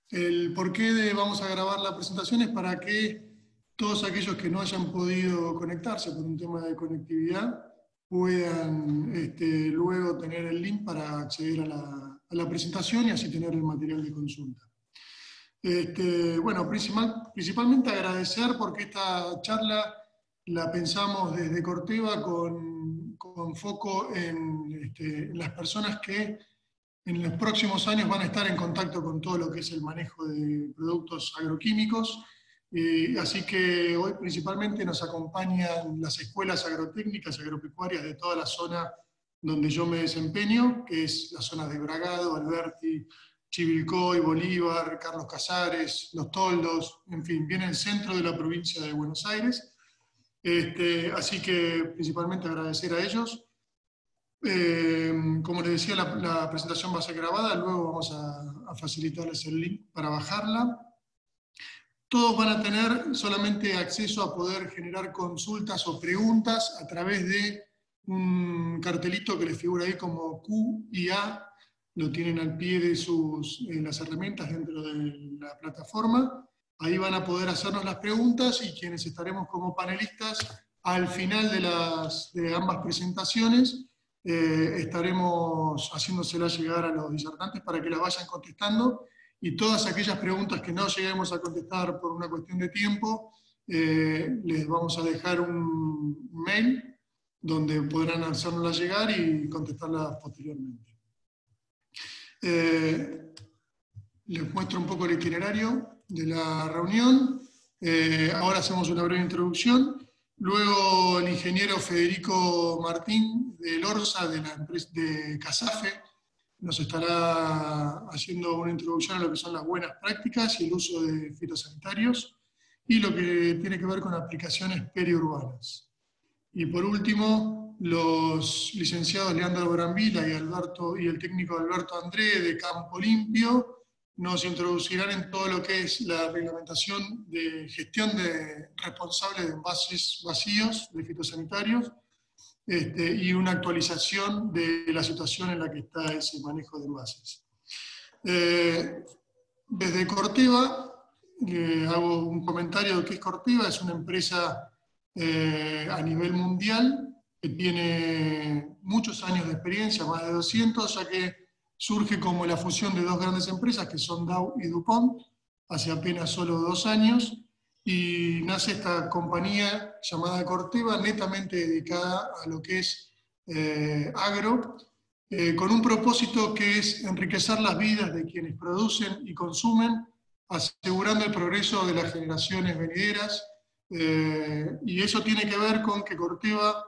El porqué de vamos a grabar la presentación es para que todos aquellos que no hayan podido conectarse por un tema de conectividad puedan luego tener el link para acceder a la presentación y así tener el material de consulta. Bueno, principalmente agradecer porque esta charla la pensamos desde Corteva con foco en las personas que en los próximos años van a estar en contacto con todo lo que es el manejo de productos agroquímicos. Así que hoy principalmente nos acompañan las escuelas agrotécnicas y agropecuarias de toda la zona donde yo me desempeño, que es la zona de Bragado, Alberti, Chivilcoy, Bolívar, Carlos Casares, Los Toldos, en fin, viene el centro de la provincia de Buenos Aires. Así que principalmente agradecer a ellos. Como les decía, la presentación va a ser grabada, luego vamos a facilitarles el link para bajarla. Todos van a tener solamente acceso a poder generar consultas o preguntas a través de un cartelito que les figura ahí como Q y A, lo tienen al pie de las herramientas dentro de la plataforma. Ahí van a poder hacernos las preguntas y quienes estaremos como panelistas al final de ambas presentaciones estaremos haciéndoselas llegar a los disertantes para que las vayan contestando, y todas aquellas preguntas que no lleguemos a contestar por una cuestión de tiempo, les vamos a dejar un mail donde podrán hacérnoslas llegar y contestarlas posteriormente. Les muestro un poco el itinerario de la reunión. Ahora hacemos una breve introducción. Luego el ingeniero Federico Martín del ORSA, de la empresa de CASAFE, nos estará haciendo una introducción a lo que son las buenas prácticas y el uso de fitosanitarios y lo que tiene que ver con aplicaciones periurbanas. Y por último, los licenciados Leandro Brambila y el técnico Alberto André de Campo Limpio nos introducirán en todo lo que es la reglamentación de gestión responsable de envases vacíos de fitosanitarios y una actualización de la situación en la que está ese manejo de envases. Desde Corteva, hago un comentario de qué es Corteva. Es una empresa a nivel mundial que tiene muchos años de experiencia, más de 200, ya que surge como la fusión de dos grandes empresas que son Dow y DuPont hace apenas solo 2 años, y nace esta compañía llamada Corteva, netamente dedicada a lo que es agro, con un propósito que es enriquecer las vidas de quienes producen y consumen, asegurando el progreso de las generaciones venideras, y eso tiene que ver con que Corteva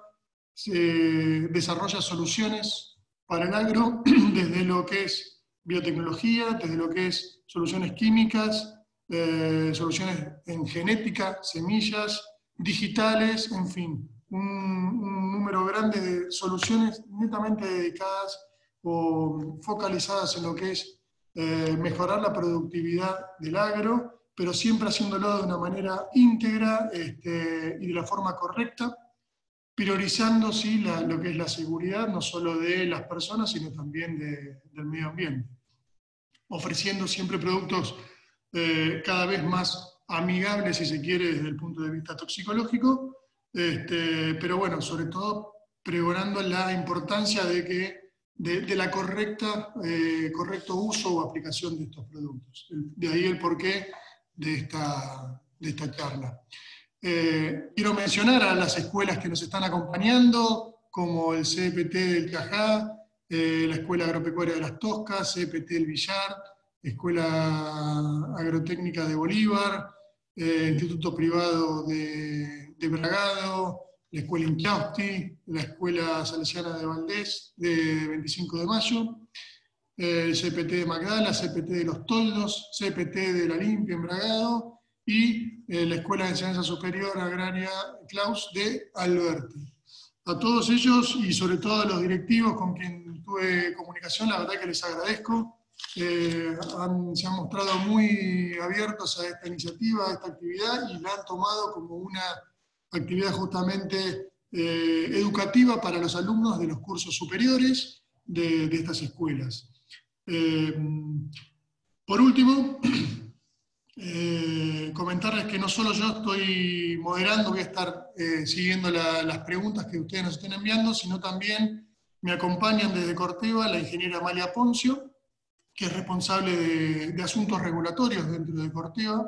desarrolla soluciones para el agro desde lo que es biotecnología, desde lo que es soluciones químicas, soluciones en genética, semillas, digitales, en fin, un número grande de soluciones netamente dedicadas o focalizadas en lo que es mejorar la productividad del agro, pero siempre haciéndolo de una manera íntegra y de la forma correcta, priorizando sí, lo que es la seguridad, no solo de las personas, sino también del medio ambiente, ofreciendo siempre productos cada vez más amigables, si se quiere, desde el punto de vista toxicológico, pero bueno, sobre todo pregonando la importancia de la correcto uso o aplicación de estos productos. De ahí el porqué de esta charla. Quiero mencionar a las escuelas que nos están acompañando, como el CEPT del Cajá, la Escuela Agropecuaria de las Toscas, CEPT del Villar, Escuela Agrotécnica de Bolívar, Instituto Privado de Bragado, la Escuela Inchausti, la Escuela Salesiana de Valdés de 25 de Mayo, el CPT de Magdala, CPT de Los Toldos, CPT de La Limpia en Bragado y la Escuela de Enseñanza Superior Agraria Claus de Alberti. A todos ellos y sobre todo a los directivos con quien tuve comunicación, la verdad que les agradezco. Se han mostrado muy abiertos a esta iniciativa, a esta actividad, y la han tomado como una actividad justamente educativa para los alumnos de los cursos superiores de estas escuelas. Por último, comentarles que no solo yo estoy moderando, voy a estar siguiendo las preguntas que ustedes nos estén enviando, sino también me acompañan desde Corteva la ingeniera Amalia Poncio, que es responsable de asuntos regulatorios dentro de Corteva,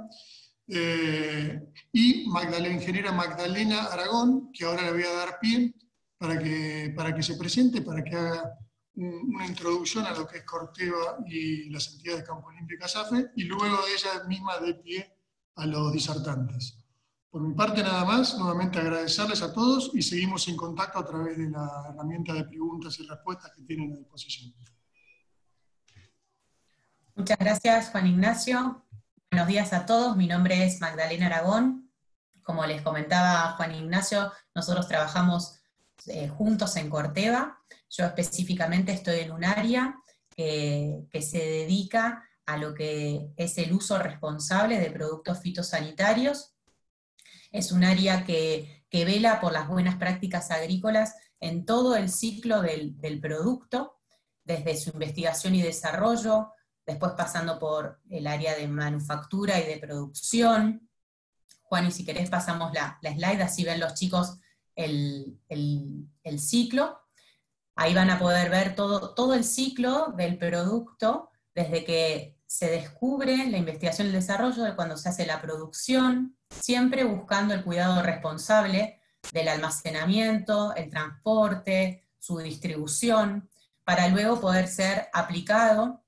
y la ingeniera Magdalena Aragón, que ahora le voy a dar pie para que se presente, para que haga una introducción a lo que es Corteva y las entidades de Campo Limpio y CASAFE, y luego ella misma dé pie a los disertantes. Por mi parte nada más, nuevamente agradecerles a todos y seguimos en contacto a través de la herramienta de preguntas y respuestas que tienen a disposición. Muchas gracias, Juan Ignacio. Buenos días a todos, mi nombre es Magdalena Aragón. Como les comentaba Juan Ignacio, nosotros trabajamos juntos en Corteva. Yo específicamente estoy en un área que se dedica a lo que es el uso responsable de productos fitosanitarios. Es un área que vela por las buenas prácticas agrícolas en todo el ciclo del producto, desde su investigación y desarrollo, después pasando por el área de manufactura y de producción. Juan, y si querés pasamos la slide, así ven los chicos el ciclo. Ahí van a poder ver todo el ciclo del producto, desde que se descubre la investigación y el desarrollo, de cuando se hace la producción, siempre buscando el cuidado responsable del almacenamiento, el transporte, su distribución, para luego poder ser aplicado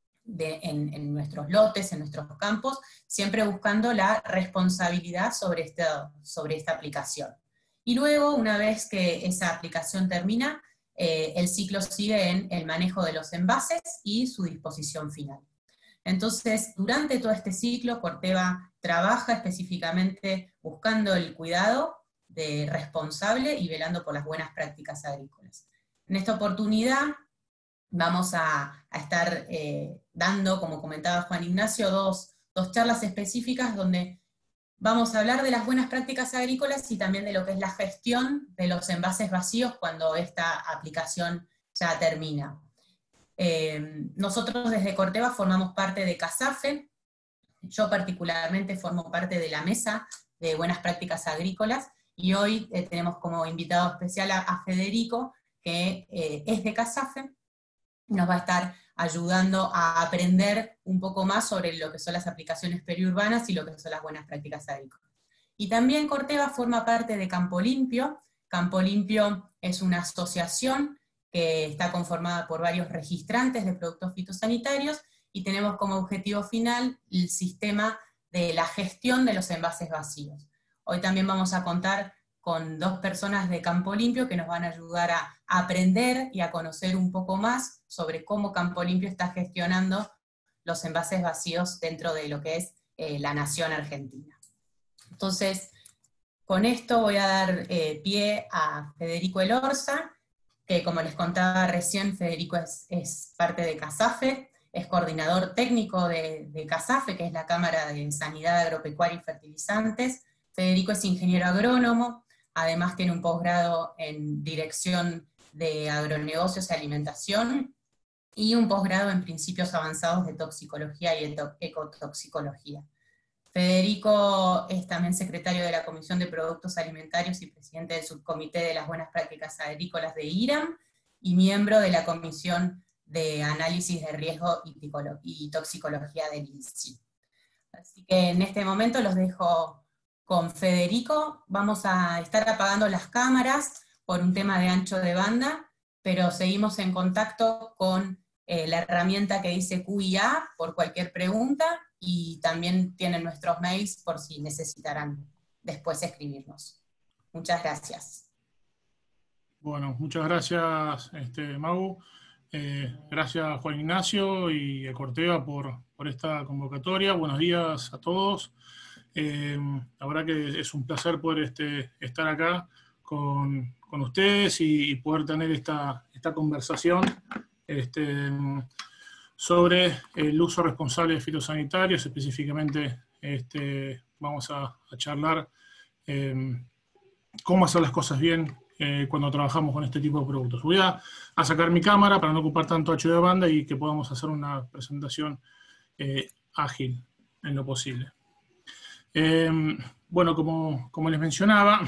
en nuestros lotes, en nuestros campos, siempre buscando la responsabilidad sobre esta aplicación. Y luego, una vez que esa aplicación termina, el ciclo sigue en el manejo de los envases y su disposición final. Entonces, durante todo este ciclo, Corteva trabaja específicamente buscando el cuidado responsable y velando por las buenas prácticas agrícolas. En esta oportunidad vamos a estar dando, como comentaba Juan Ignacio, dos charlas específicas donde vamos a hablar de las buenas prácticas agrícolas y también de lo que es la gestión de los envases vacíos cuando esta aplicación ya termina. Nosotros desde Corteva formamos parte de CASAFE, yo particularmente formo parte de la mesa de buenas prácticas agrícolas, y hoy tenemos como invitado especial a Federico, que es de CASAFE, nos va a estar ayudando a aprender un poco más sobre lo que son las aplicaciones periurbanas y lo que son las buenas prácticas agrícolas. Y también Corteva forma parte de Campo Limpio. Campo Limpio es una asociación que está conformada por varios registrantes de productos fitosanitarios, y tenemos como objetivo final el sistema de la gestión de los envases vacíos. Hoy también vamos a contar con dos personas de Campo Limpio que nos van a ayudar a aprender y a conocer un poco más sobre cómo Campo Limpio está gestionando los envases vacíos dentro de lo que es la nación argentina. Entonces, con esto voy a dar pie a Federico Elorza, que como les contaba recién, Federico es parte de CASAFE, es coordinador técnico de CASAFE, que es la Cámara de Sanidad Agropecuaria y Fertilizantes. Federico es ingeniero agrónomo, además tiene un posgrado en Dirección de Agronegocios y Alimentación, y un posgrado en Principios Avanzados de Toxicología y Ecotoxicología. Federico es también secretario de la Comisión de Productos Alimentarios y presidente del Subcomité de las Buenas Prácticas Agrícolas de IRAM, y miembro de la Comisión de Análisis de Riesgo y Toxicología del INSI. Así que en este momento los dejo con Federico. Vamos a estar apagando las cámaras por un tema de ancho de banda, pero seguimos en contacto con la herramienta que dice QIA por cualquier pregunta, y también tienen nuestros mails por si necesitarán después escribirnos. Muchas gracias. Bueno, muchas gracias, Mau. Gracias, Juan Ignacio y a Corteva por esta convocatoria. Buenos días a todos. La verdad que es un placer poder estar acá con ustedes y poder tener esta conversación sobre el uso responsable de fitosanitarios. Específicamente vamos a charlar cómo hacer las cosas bien cuando trabajamos con este tipo de productos. Voy a sacar mi cámara para no ocupar tanto ancho de banda y que podamos hacer una presentación ágil en lo posible. Bueno, como les mencionaba,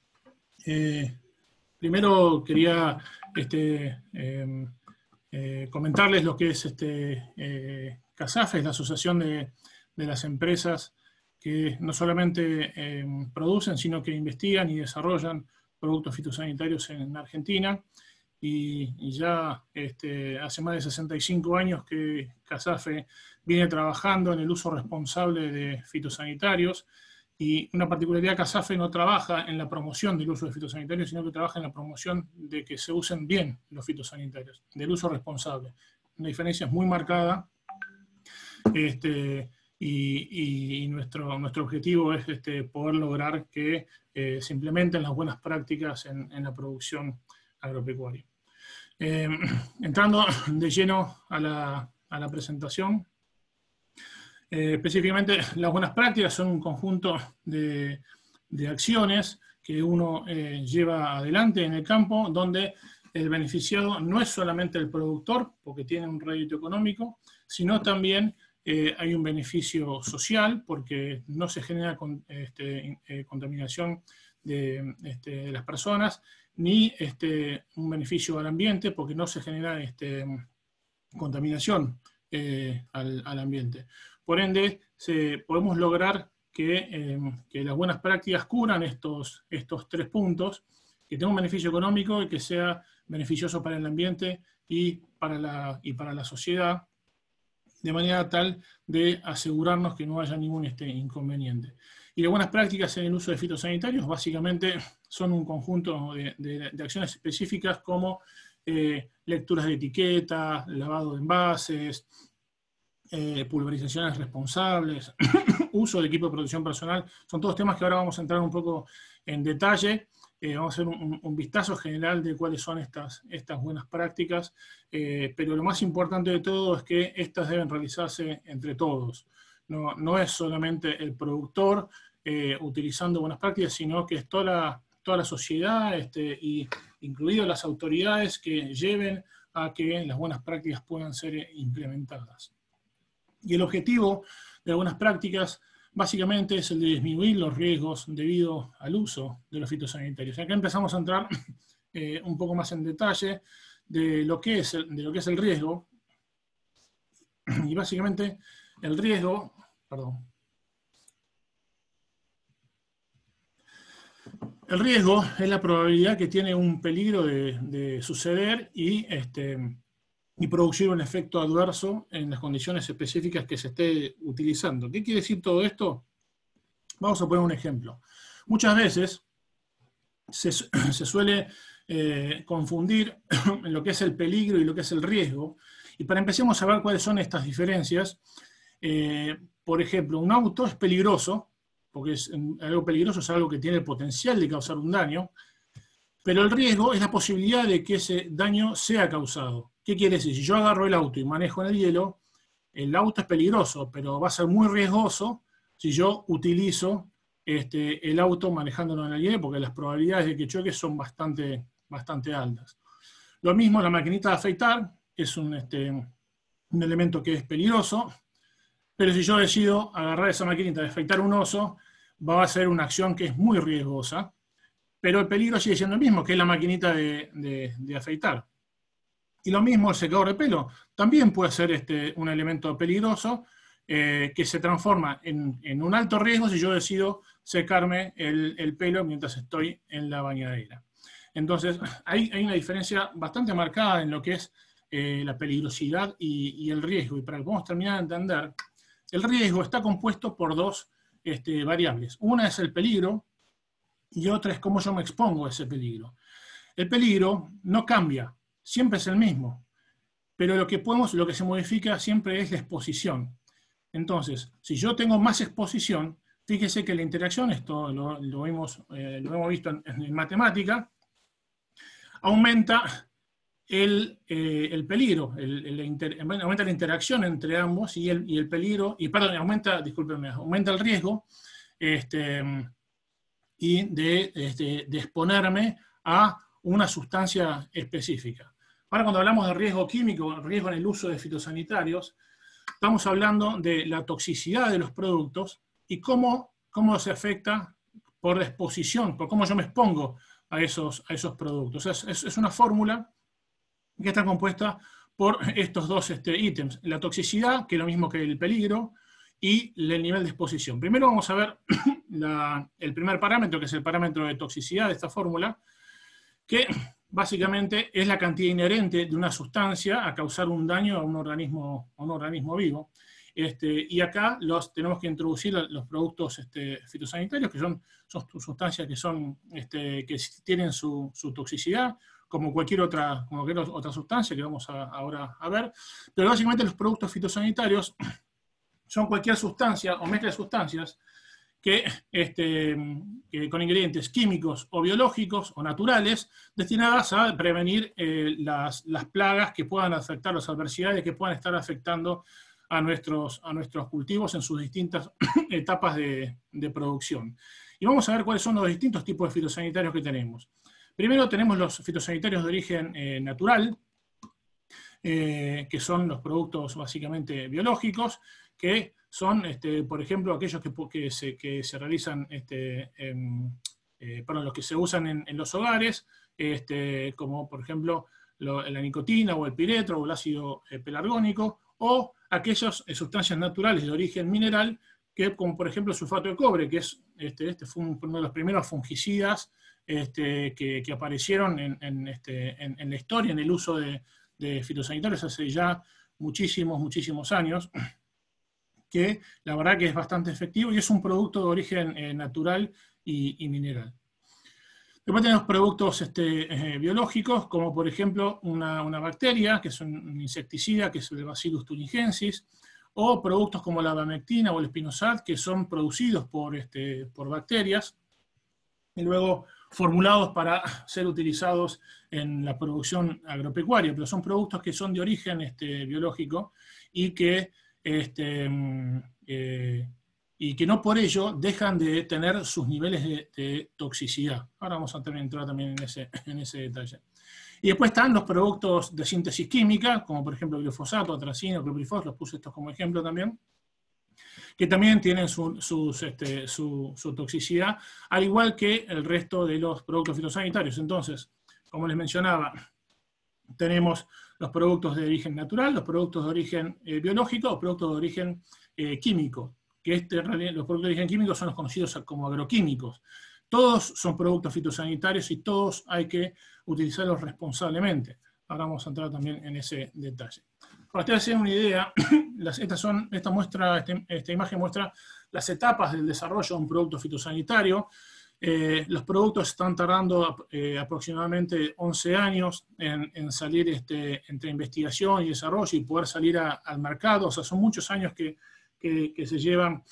primero quería comentarles lo que es CASAFE, es la asociación de las empresas que no solamente producen, sino que investigan y desarrollan productos fitosanitarios en Argentina. Y ya hace más de 65 años que CASAFE viene trabajando en el uso responsable de fitosanitarios, y una particularidad: CASAFE no trabaja en la promoción del uso de fitosanitarios, sino que trabaja en la promoción de que se usen bien los fitosanitarios, del uso responsable. Una diferencia muy marcada, y nuestro objetivo es poder lograr que se implementen las buenas prácticas en la producción agropecuaria. Entrando de lleno a la presentación, específicamente las buenas prácticas son un conjunto de acciones que uno lleva adelante en el campo, donde el beneficiado no es solamente el productor, porque tiene un rédito económico, sino también hay un beneficio social, porque no se genera contaminación de las personas, ni un beneficio al ambiente, porque no se genera contaminación al ambiente. Por ende, podemos lograr que las buenas prácticas cubran estos 3 puntos, que tenga un beneficio económico y que sea beneficioso para el ambiente y para la sociedad, de manera tal de asegurarnos que no haya ningún inconveniente. Y las buenas prácticas en el uso de fitosanitarios básicamente son un conjunto de acciones específicas, como lecturas de etiqueta, lavado de envases, pulverizaciones responsables, uso de equipo de protección personal. Son todos temas que ahora vamos a entrar un poco en detalle. Vamos a hacer un vistazo general de cuáles son estas buenas prácticas, pero lo más importante de todo es que estas deben realizarse entre todos. No es solamente el productor utilizando buenas prácticas, sino que es toda la sociedad, y incluidas las autoridades, que lleven a que las buenas prácticas puedan ser implementadas. Y el objetivo de las buenas prácticas básicamente es el de disminuir los riesgos debido al uso de los fitosanitarios. Acá empezamos a entrar un poco más en detalle de lo que es el riesgo. Y básicamente el riesgo, el riesgo es la probabilidad que tiene un peligro de suceder y producir un efecto adverso en las condiciones específicas que se esté utilizando. ¿Qué quiere decir todo esto? Vamos a poner un ejemplo. Muchas veces se suele confundir en lo que es el peligro y lo que es el riesgo, y para empecemos a ver cuáles son estas diferencias. Por ejemplo, un auto es peligroso, porque algo peligroso es algo que tiene el potencial de causar un daño, pero el riesgo es la posibilidad de que ese daño sea causado. ¿Qué quiere decir? Si yo agarro el auto y manejo en el hielo, el auto es peligroso, pero va a ser muy riesgoso si yo utilizo el auto manejándolo en el hielo, porque las probabilidades de que choque son bastante altas. Lo mismo la maquinita de afeitar, es un elemento que es peligroso, pero si yo decido agarrar esa maquinita de afeitar un oso, va a ser una acción que es muy riesgosa, pero el peligro sigue siendo el mismo, que es la maquinita de afeitar. Y lo mismo el secador de pelo, también puede ser un elemento peligroso que se transforma en un alto riesgo si yo decido secarme el pelo mientras estoy en la bañadera. Entonces, hay una diferencia bastante marcada en lo que es la peligrosidad y el riesgo. Y para que podamos terminar de entender, el riesgo está compuesto por 2 variables. Una es el peligro y otra es cómo yo me expongo a ese peligro. El peligro no cambia, siempre es el mismo, pero lo que se modifica siempre es la exposición. Entonces, si yo tengo más exposición, fíjese que la interacción, esto lo hemos visto en matemática, aumenta el peligro, aumenta la interacción entre ambos y el peligro, aumenta el riesgo y de exponerme a una sustancia específica. Ahora, cuando hablamos de riesgo químico, riesgo en el uso de fitosanitarios, estamos hablando de la toxicidad de los productos y cómo se afecta por la exposición, por cómo yo me expongo a esos productos. Es una fórmula que está compuesta por estos dos ítems, la toxicidad, que es lo mismo que el peligro, y el nivel de exposición. Primero vamos a ver el primer parámetro, que es el parámetro de toxicidad de esta fórmula, que básicamente es la cantidad inherente de una sustancia a causar un daño a un organismo vivo. Y acá tenemos que introducir los productos fitosanitarios, que son sustancias que tienen su toxicidad, como cualquier otra sustancia que vamos ahora a ver. Pero básicamente los productos fitosanitarios son cualquier sustancia o mezcla de sustancias que con ingredientes químicos o biológicos o naturales destinadas a prevenir las plagas que puedan afectar, las adversidades que puedan estar afectando a nuestros cultivos en sus distintas etapas de producción. Y vamos a ver cuáles son los distintos tipos de fitosanitarios que tenemos. Primero tenemos los fitosanitarios de origen natural, que son los productos básicamente biológicos, que son, por ejemplo, aquellos que se realizan, los que se usan en los hogares, como por ejemplo la nicotina o el piretro o el ácido pelargónico, o aquellas sustancias naturales de origen mineral, como por ejemplo el sulfato de cobre, que fue uno de los primeros fungicidas que aparecieron en la historia, en el uso de fitosanitarios hace ya muchísimos años, que la verdad que es bastante efectivo y es un producto de origen natural y mineral. Después tenemos productos biológicos, como por ejemplo una bacteria, que es un insecticida, que es el Bacillus thuringiensis, o productos como la bamectina o el spinosad, que son producidos por bacterias, y luego formulados para ser utilizados en la producción agropecuaria, pero son productos que son de origen biológico y que no por ello dejan de tener sus niveles de toxicidad. Ahora vamos a entrar también en ese detalle. Y después están los productos de síntesis química, como por ejemplo glifosato, atracina, clorpirifos, los puse estos como ejemplo también, que también tienen su toxicidad, al igual que el resto de los productos fitosanitarios. Entonces, como les mencionaba, tenemos los productos de origen natural, los productos de origen biológico, los productos de origen químico, que los productos de origen químico son los conocidos como agroquímicos. Todos son productos fitosanitarios y todos hay que utilizarlos responsablemente. Ahora vamos a entrar también en ese detalle. Para ustedes tengan una idea, esta imagen muestra las etapas del desarrollo de un producto fitosanitario. Los productos están tardando aproximadamente 11 años en salir entre investigación y desarrollo y poder salir al mercado. O sea, son muchos años que se llevan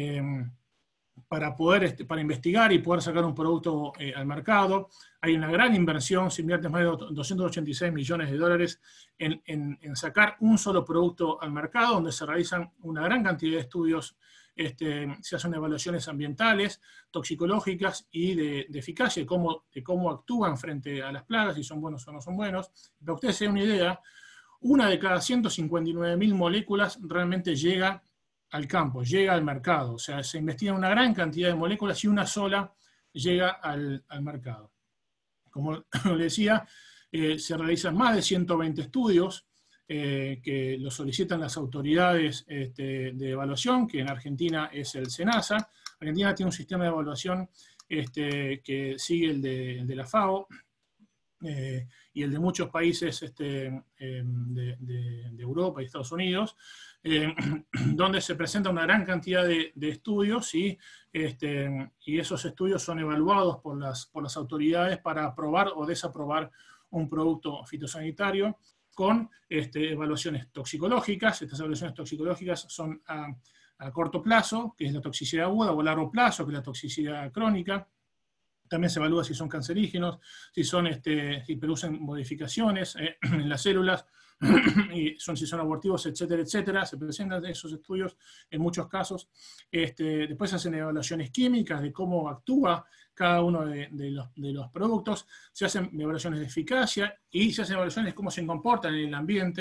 para investigar y poder sacar un producto al mercado. Hay una gran inversión, se invierte más de 286 millones de dólares en sacar un solo producto al mercado, donde se realizan una gran cantidad de estudios, se hacen evaluaciones ambientales, toxicológicas y de eficacia, de cómo actúan frente a las plagas, si son buenos o no son buenos. Para ustedes se den una idea, una de cada 159.000 moléculas realmente llega al campo, llega al mercado. O sea, se investiga una gran cantidad de moléculas y una sola llega al mercado. Como les decía, se realizan más de 120 estudios que los solicitan las autoridades de evaluación, que en Argentina es el SENASA. Argentina tiene un sistema de evaluación que sigue el de la FAO y el de muchos países de Europa y Estados Unidos, donde se presenta una gran cantidad de estudios y esos estudios son evaluados por las autoridades para aprobar o desaprobar un producto fitosanitario con evaluaciones toxicológicas. Estas evaluaciones toxicológicas son a corto plazo, que es la toxicidad aguda, o a largo plazo, que es la toxicidad crónica. También se evalúa si son cancerígenos, si producen modificaciones en las células, y si son abortivos, etcétera, etcétera. Se presentan esos estudios en muchos casos. Después se hacen evaluaciones químicas de cómo actúa cada uno de los productos. Se hacen evaluaciones de eficacia y se hacen evaluaciones de cómo se comportan en el ambiente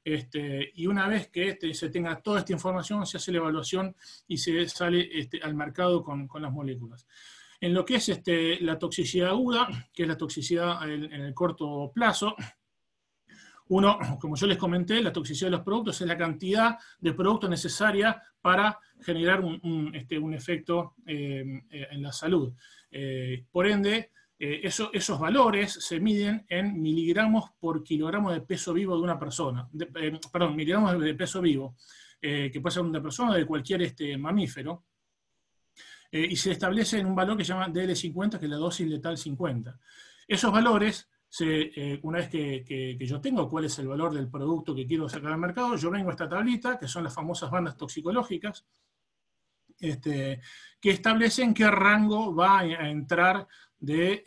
y una vez que se tenga toda esta información, se hace la evaluación y se sale al mercado con las moléculas. En lo que es la toxicidad aguda, que es la toxicidad en el corto plazo, uno, como yo les comenté, la toxicidad de los productos es la cantidad de producto necesaria para generar un efecto en la salud. Por ende, esos valores se miden en miligramos por kilogramo de peso vivo de una persona. Perdón, miligramos de peso vivo, que puede ser de una persona o de cualquier mamífero. Y se establece en un valor que se llama DL50, que es la dosis letal 50. Esos valores, una vez que yo tengo cuál es el valor del producto que quiero sacar al mercado, yo vengo a esta tablita, que son las famosas bandas toxicológicas, que establecen qué rango va a entrar de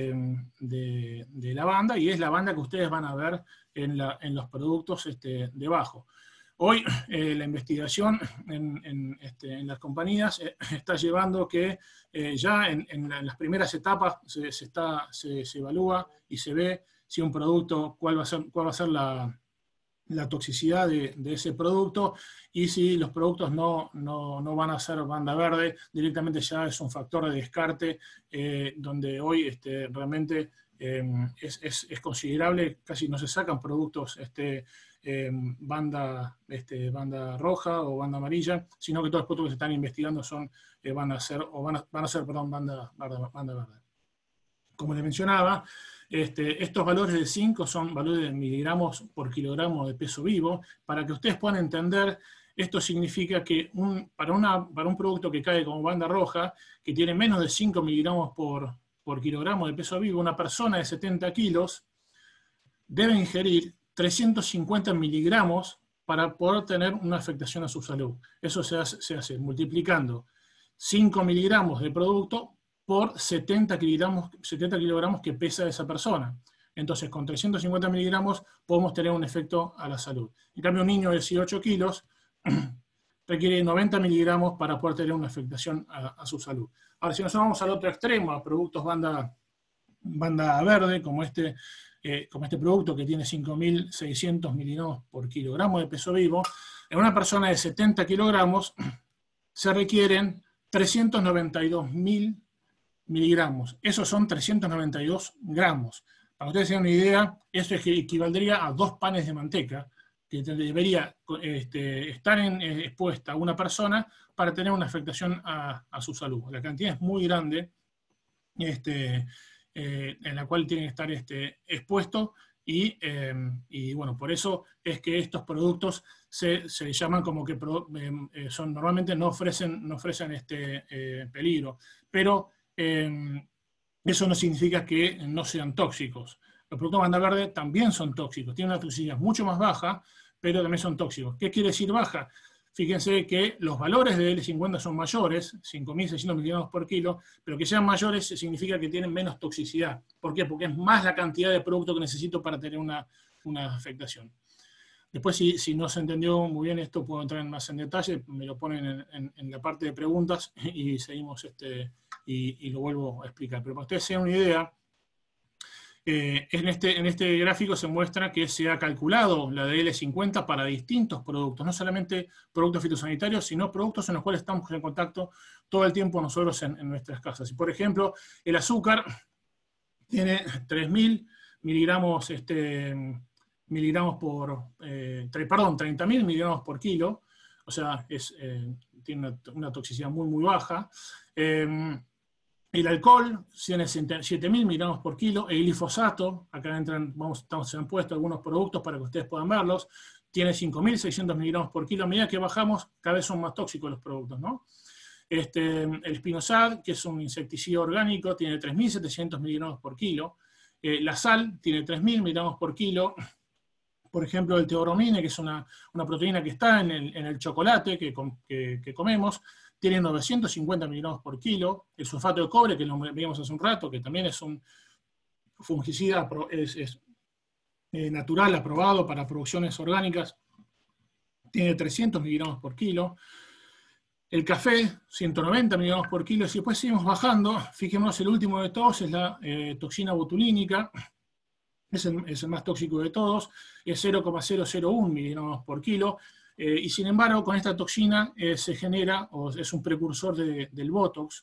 la banda, y es la banda que ustedes van a ver en los productos debajo. Hoy la investigación en las compañías está llevando que ya en las primeras etapas se evalúa y se ve si un producto, cuál va a ser la toxicidad de ese producto, y si los productos no van a ser banda verde, directamente ya es un factor de descarte, donde hoy realmente es considerable, casi no se sacan productos banda roja o banda amarilla, sino que todos los productos que se están investigando van a ser banda verde. Como les mencionaba, estos valores de 5 son valores de miligramos por kilogramo de peso vivo. Para que ustedes puedan entender, esto significa que para un producto que cae como banda roja, que tiene menos de 5 miligramos por kilogramo de peso vivo, una persona de 70 kilos debe ingerir 350 miligramos para poder tener una afectación a su salud. Eso se hace multiplicando 5 miligramos de producto por 70 kilogramos que pesa esa persona. Entonces, con 350 miligramos podemos tener un efecto a la salud. En cambio, un niño de 18 kilos requiere 90 miligramos para poder tener una afectación a su salud. Ahora, si nos vamos al otro extremo, a productos banda verde, como este producto que tiene 5.600 miligramos por kilogramo de peso vivo, en una persona de 70 kilogramos se requieren 392.000 miligramos. Esos son 392 gramos. Para ustedes tengan una idea, esto equivaldría a 2 panes de manteca que debería estar expuesta a una persona para tener una afectación a su salud. La cantidad es muy grande, en la cual tiene que estar expuesto, y bueno, por eso es que estos productos se llaman como que normalmente no ofrecen peligro, pero eso no significa que no sean tóxicos. Los productos banda verde también son tóxicos, tienen una toxicidad mucho más baja, pero también son tóxicos. ¿Qué quiere decir baja? Fíjense que los valores de L50 son mayores, 5.600 miligramos por kilo, pero que sean mayores significa que tienen menos toxicidad. ¿Por qué? Porque es más la cantidad de producto que necesito para tener una afectación. Después, si no se entendió muy bien esto, puedo entrar más en detalle, me lo ponen en la parte de preguntas y seguimos y lo vuelvo a explicar. Pero para ustedes se den una idea, en este gráfico se muestra que se ha calculado la DL50 para distintos productos, no solamente productos fitosanitarios, sino productos en los cuales estamos en contacto todo el tiempo nosotros en nuestras casas. Y por ejemplo, el azúcar tiene 3.000 miligramos, 30.000 miligramos por kilo, o sea, tiene una toxicidad muy, muy baja. El alcohol tiene 7.000 miligramos por kilo. El glifosato, acá se han puesto algunos productos para que ustedes puedan verlos, tiene 5.600 miligramos por kilo. A medida que bajamos, cada vez son más tóxicos los productos, ¿no? El Spinosad, que es un insecticida orgánico, tiene 3.700 miligramos por kilo. La sal tiene 3.000 miligramos por kilo. Por ejemplo, el teobromine, que es una proteína que está en el chocolate que comemos, tiene 950 miligramos por kilo. El sulfato de cobre, que lo veíamos hace un rato, que también es un fungicida natural, aprobado para producciones orgánicas, tiene 300 miligramos por kilo. El café, 190 miligramos por kilo. Si después seguimos bajando, fijémonos, el último de todos es la toxina botulínica, es el más tóxico de todos, es 0,001 miligramos por kilo, y sin embargo con esta toxina se genera, o es un precursor del Botox,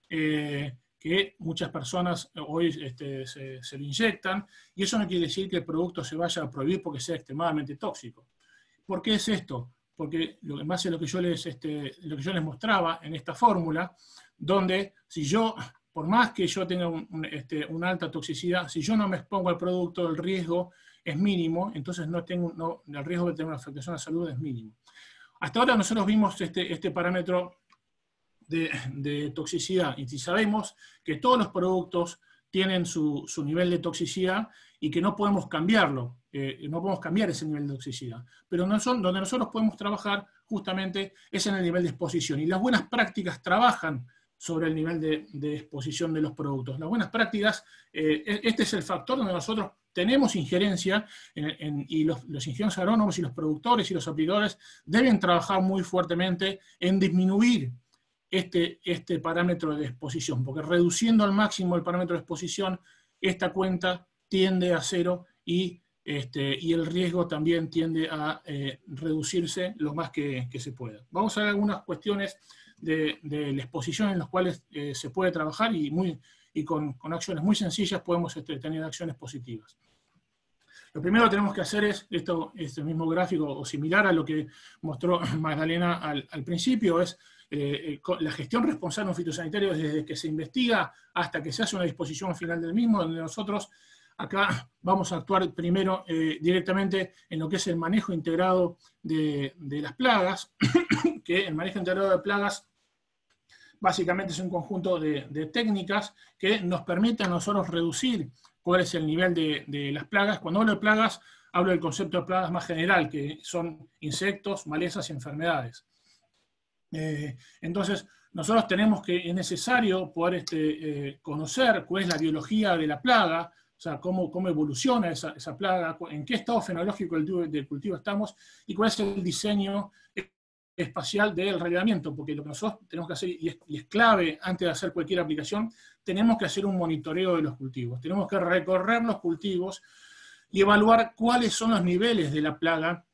que muchas personas hoy se lo inyectan, y eso no quiere decir que el producto se vaya a prohibir porque sea extremadamente tóxico. ¿Por qué es esto? Porque en base a lo que yo les mostraba en esta fórmula, donde si yo, por más que yo tenga una alta toxicidad, si yo no me expongo al producto, el riesgo es mínimo, entonces el riesgo de tener una afectación a la salud es mínimo. Hasta ahora nosotros vimos este parámetro de toxicidad, y si sabemos que todos los productos tienen su nivel de toxicidad y que no podemos cambiarlo, no podemos cambiar ese nivel de toxicidad, pero donde nosotros podemos trabajar justamente es en el nivel de exposición, y las buenas prácticas trabajan sobre el nivel de exposición de los productos. Las buenas prácticas, este es el factor donde nosotros tenemos injerencia, y los ingenieros agrónomos y los productores y los aplicadores deben trabajar muy fuertemente en disminuir este parámetro de exposición, porque reduciendo al máximo el parámetro de exposición, esta cuenta tiende a cero y el riesgo también tiende a reducirse lo más que se pueda. Vamos a ver algunas cuestiones de la exposición en las cuales se puede trabajar, y con acciones muy sencillas podemos tener acciones positivas. Lo primero que tenemos que hacer es, este mismo gráfico o similar a lo que mostró Magdalena al principio, es la gestión responsable de un fitosanitario desde que se investiga hasta que se hace una disposición final del mismo, donde nosotros acá vamos a actuar primero directamente en lo que es el manejo integrado de las plagas, que el manejo integrado de plagas básicamente es un conjunto de técnicas que nos permiten a nosotros reducir cuál es el nivel de las plagas. Cuando hablo de plagas, hablo del concepto de plagas más general, que son insectos, malezas y enfermedades. Entonces, nosotros es necesario poder conocer cuál es la biología de la plaga, o sea, cómo evoluciona esa plaga, en qué estado fenológico del cultivo estamos, y cuál es el diseño espacial del relevamiento, porque lo que nosotros tenemos que hacer, y es clave antes de hacer cualquier aplicación, tenemos que hacer un monitoreo de los cultivos, tenemos que recorrer los cultivos y evaluar cuáles son los niveles de la plaga,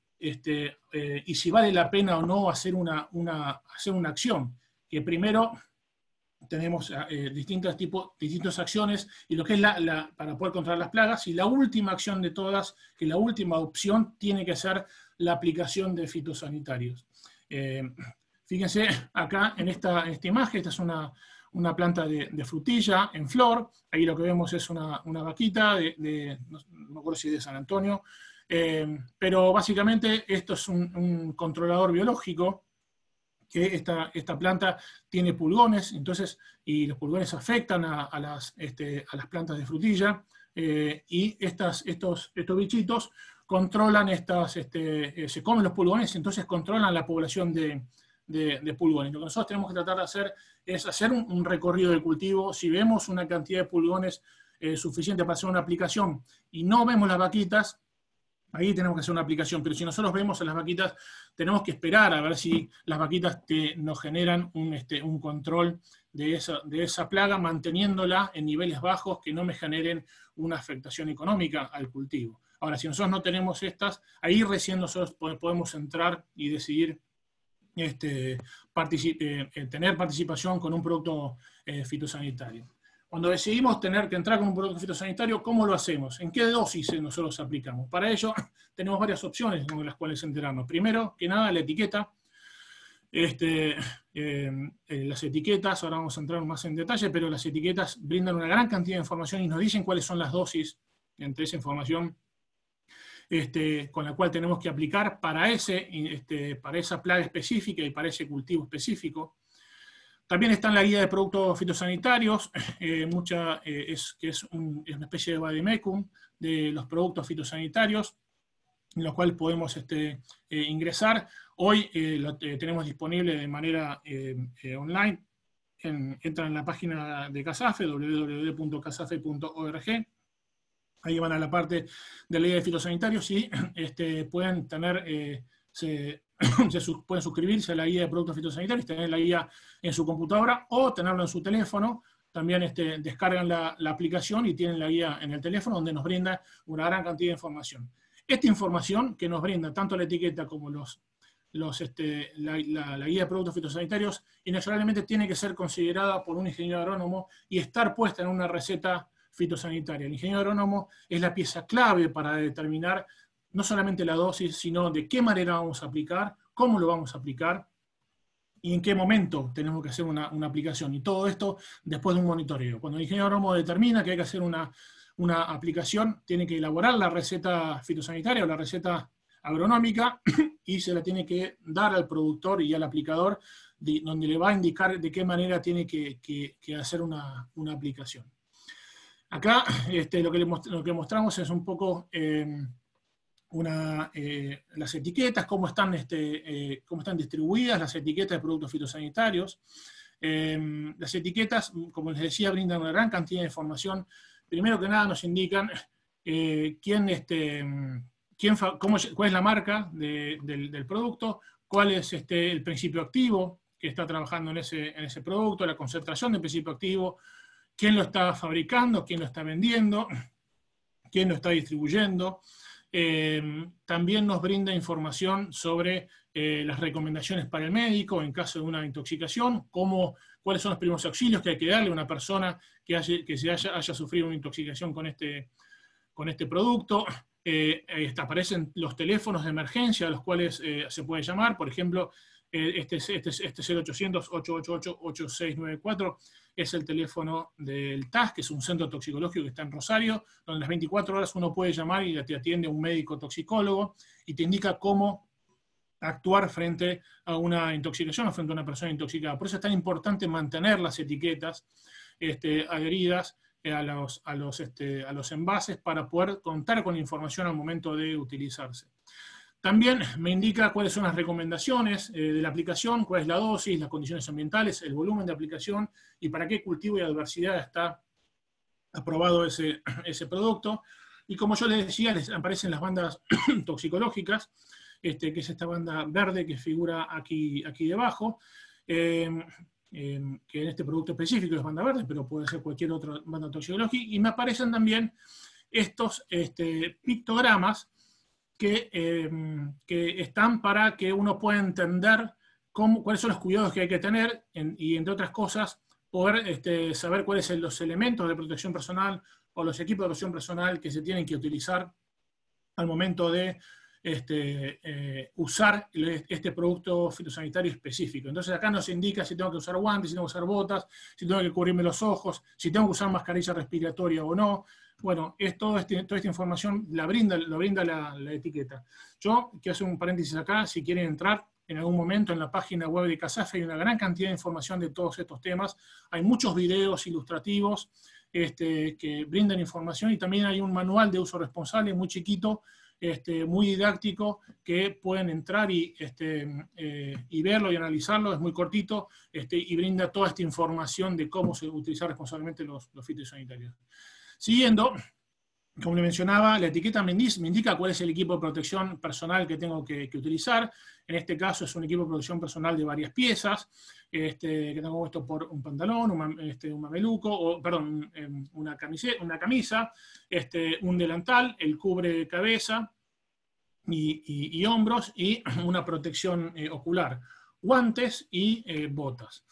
y si vale la pena o no hacer una acción, que primero tenemos distintas acciones, y lo que es para poder controlar las plagas, y la última acción de todas, que la última opción tiene que ser la aplicación de fitosanitarios. Fíjense acá en esta imagen, esta es una planta de frutilla en flor, ahí lo que vemos es una vaquita no me acuerdo si de San Antonio, pero básicamente esto es un controlador biológico, que esta planta tiene pulgones, y los pulgones afectan a las plantas de frutilla, y estos bichitos controlan se comen los pulgones, entonces controlan la población de pulgones. Lo que nosotros tenemos que tratar de hacer es hacer un recorrido del cultivo. Si vemos una cantidad de pulgones suficiente para hacer una aplicación y no vemos las vaquitas, ahí tenemos que hacer una aplicación, pero si nosotros vemos a las vaquitas, tenemos que esperar a ver si las vaquitas nos generan un control de esa plaga, manteniéndola en niveles bajos que no me generen una afectación económica al cultivo. Ahora, si nosotros no tenemos estas, ahí recién nosotros podemos entrar y decidir tener participación con un producto fitosanitario. Cuando decidimos tener que entrar con un producto fitosanitario, ¿cómo lo hacemos? ¿En qué dosis nosotros aplicamos? Para ello, tenemos varias opciones con las cuales enterarnos. Primero que nada, la etiqueta. Las etiquetas, ahora vamos a entrar más en detalle, pero las etiquetas brindan una gran cantidad de información y nos dicen cuáles son las dosis entre esa información con la cual tenemos que aplicar para esa plaga específica y para ese cultivo específico. También está en la guía de productos fitosanitarios, que es una especie de vademecum de los productos fitosanitarios, en los cuales podemos ingresar. Hoy lo tenemos disponible de manera online. Entran en la página de CASAFE, www.casafe.org. Ahí van a la parte de la guía de fitosanitarios y pueden tener... pueden suscribirse a la guía de productos fitosanitarios, tener la guía en su computadora o tenerlo en su teléfono, también descargan la aplicación y tienen la guía en el teléfono, donde nos brinda una gran cantidad de información. Esta información que nos brinda tanto la etiqueta como la guía de productos fitosanitarios, inexorablemente tiene que ser considerada por un ingeniero agrónomo y estar puesta en una receta fitosanitaria. El ingeniero agrónomo es la pieza clave para determinar no solamente la dosis, sino de qué manera vamos a aplicar, cómo lo vamos a aplicar y en qué momento tenemos que hacer una aplicación. Y todo esto después de un monitoreo. Cuando el ingeniero agrónomo determina que hay que hacer una aplicación, tiene que elaborar la receta fitosanitaria o la receta agronómica y se la tiene que dar al productor y al aplicador, donde le va a indicar de qué manera tiene que hacer una aplicación. Acá lo que mostramos es un poco las etiquetas, cómo están distribuidas las etiquetas de productos fitosanitarios. Las etiquetas, como les decía, brindan una gran cantidad de información. Primero que nada nos indican cuál es la marca del producto, cuál es el principio activo que está trabajando en ese producto, la concentración del principio activo, quién lo está fabricando, quién lo está vendiendo, quién lo está distribuyendo. También nos brinda información sobre las recomendaciones para el médico en caso de una intoxicación, cuáles son los primeros auxilios que hay que darle a una persona que haya sufrido una intoxicación con este producto. Aparecen los teléfonos de emergencia a los cuales se puede llamar, por ejemplo, este 0800-888-8694 es el teléfono del TAS, que es un centro toxicológico que está en Rosario, donde las 24 horas uno puede llamar y te atiende un médico toxicólogo y te indica cómo actuar frente a una intoxicación o frente a una persona intoxicada. Por eso es tan importante mantener las etiquetas adheridas a los envases para poder contar con información al momento de utilizarse. También me indica cuáles son las recomendaciones de la aplicación, cuál es la dosis, las condiciones ambientales, el volumen de aplicación y para qué cultivo y adversidad está aprobado ese producto. Y como yo les decía, les aparecen las bandas toxicológicas, que es esta banda verde que figura aquí debajo, que en este producto específico es banda verde, pero puede ser cualquier otra banda toxicológica. Y me aparecen también estos pictogramas que están para que uno pueda entender cuáles son los cuidados que hay que tener y, entre otras cosas, poder saber cuáles son los elementos de protección personal o los equipos de protección personal que se tienen que utilizar al momento de usar este producto fitosanitario específico. Entonces acá nos indica si tengo que usar guantes, si tengo que usar botas, si tengo que cubrirme los ojos, si tengo que usar mascarilla respiratoria o no. Bueno, toda esta información lo brinda la etiqueta. Yo quiero hacer un paréntesis acá, si quieren entrar en algún momento en la página web de CASAFE hay una gran cantidad de información de todos estos temas. Hay muchos videos ilustrativos que brindan información y también hay un manual de uso responsable muy chiquito, muy didáctico, que pueden entrar y verlo y analizarlo, es muy cortito, y brinda toda esta información de cómo se utilizar responsablemente los fitosanitarios. Siguiendo, como le mencionaba, la etiqueta me indica cuál es el equipo de protección personal que tengo que utilizar. En este caso es un equipo de protección personal de varias piezas, que tengo compuesto por un pantalón, un mameluco, una camisa, un delantal, el cubre cabeza y hombros y una protección ocular, guantes y botas.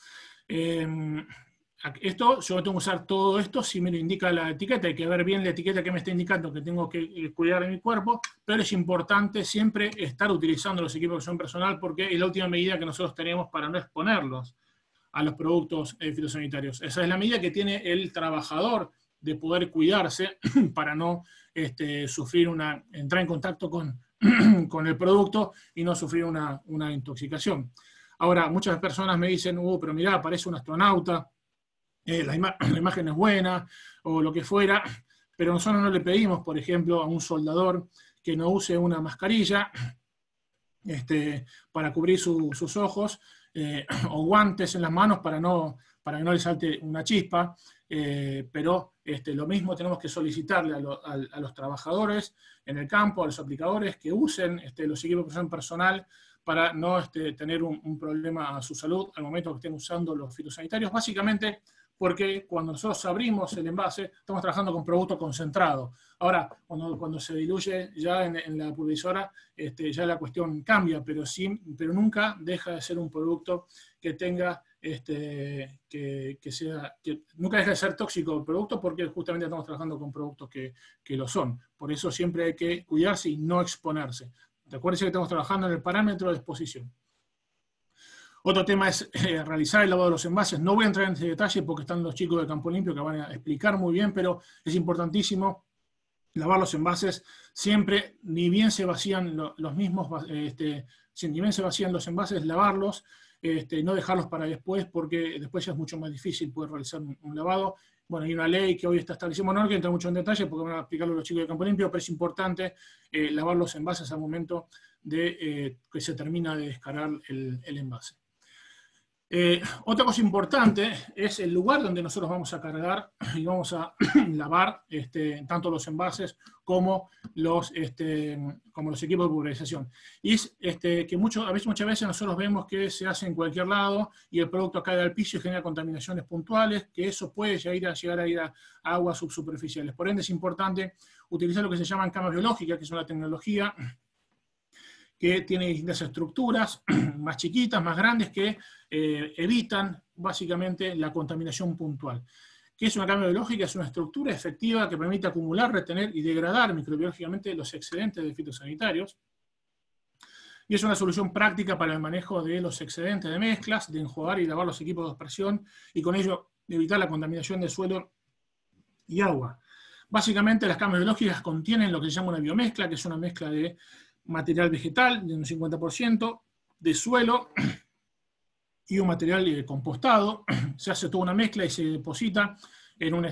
Yo tengo que usar todo esto si me lo indica la etiqueta, hay que ver bien la etiqueta que me está indicando que tengo que cuidar de mi cuerpo, pero es importante siempre estar utilizando los equipos de protección personal porque es la última medida que nosotros tenemos para no exponerlos a los productos fitosanitarios. Esa es la medida que tiene el trabajador de poder cuidarse para no entrar en contacto con el producto y no sufrir una intoxicación. Ahora, muchas personas me dicen, pero mirá, parece un astronauta, la imagen es buena, o lo que fuera, pero nosotros no le pedimos, por ejemplo, a un soldador que no use una mascarilla para cubrir sus ojos, o guantes en las manos para que no le salte una chispa, pero lo mismo tenemos que solicitarle a los trabajadores en el campo, a los aplicadores, que usen los equipos de protección personal para no tener un problema a su salud al momento que estén usando los fitosanitarios, básicamente porque cuando nosotros abrimos el envase, estamos trabajando con producto concentrado. Ahora, cuando se diluye ya en la pulverizadora, ya la cuestión cambia, pero nunca deja de ser un producto que tenga, nunca deja de ser tóxico el producto, porque justamente estamos trabajando con productos que lo son. Por eso siempre hay que cuidarse y no exponerse. Recuerden que estamos trabajando en el parámetro de exposición. Otro tema es realizar el lavado de los envases. No voy a entrar en ese detalle porque están los chicos de Campo Limpio que van a explicar muy bien, pero es importantísimo lavar los envases siempre, ni bien se vacían los mismos, ni bien se vacían los envases, lavarlos, no dejarlos para después, porque después ya es mucho más difícil poder realizar un lavado. Bueno, hay una ley que hoy está establecida, no hay que entrar mucho en detalle porque van a explicarlo los chicos de Campo Limpio, pero es importante lavar los envases al momento de que se termina de descargar el envase. Otra cosa importante es el lugar donde nosotros vamos a cargar y vamos a lavar tanto los envases como los equipos de pulverización. Y es que muchas veces nosotros vemos que se hace en cualquier lado y el producto cae al piso y genera contaminaciones puntuales, que eso puede llegar a ir a aguas subsuperficiales. Por ende es importante utilizar lo que se llaman camas biológicas, que es una tecnología que tiene distintas estructuras, más chiquitas, más grandes, que evitan básicamente la contaminación puntual. ¿Qué es una cama biológica? Es una estructura efectiva que permite acumular, retener y degradar microbiológicamente los excedentes de fitosanitarios. Y es una solución práctica para el manejo de los excedentes de mezclas, de enjuagar y lavar los equipos de aspersión, y con ello evitar la contaminación del suelo y agua. Básicamente las camas biológicas contienen lo que se llama una biomezcla, que es una mezcla de material vegetal de un 50%, de suelo y un material compostado. Se hace toda una mezcla y se deposita en un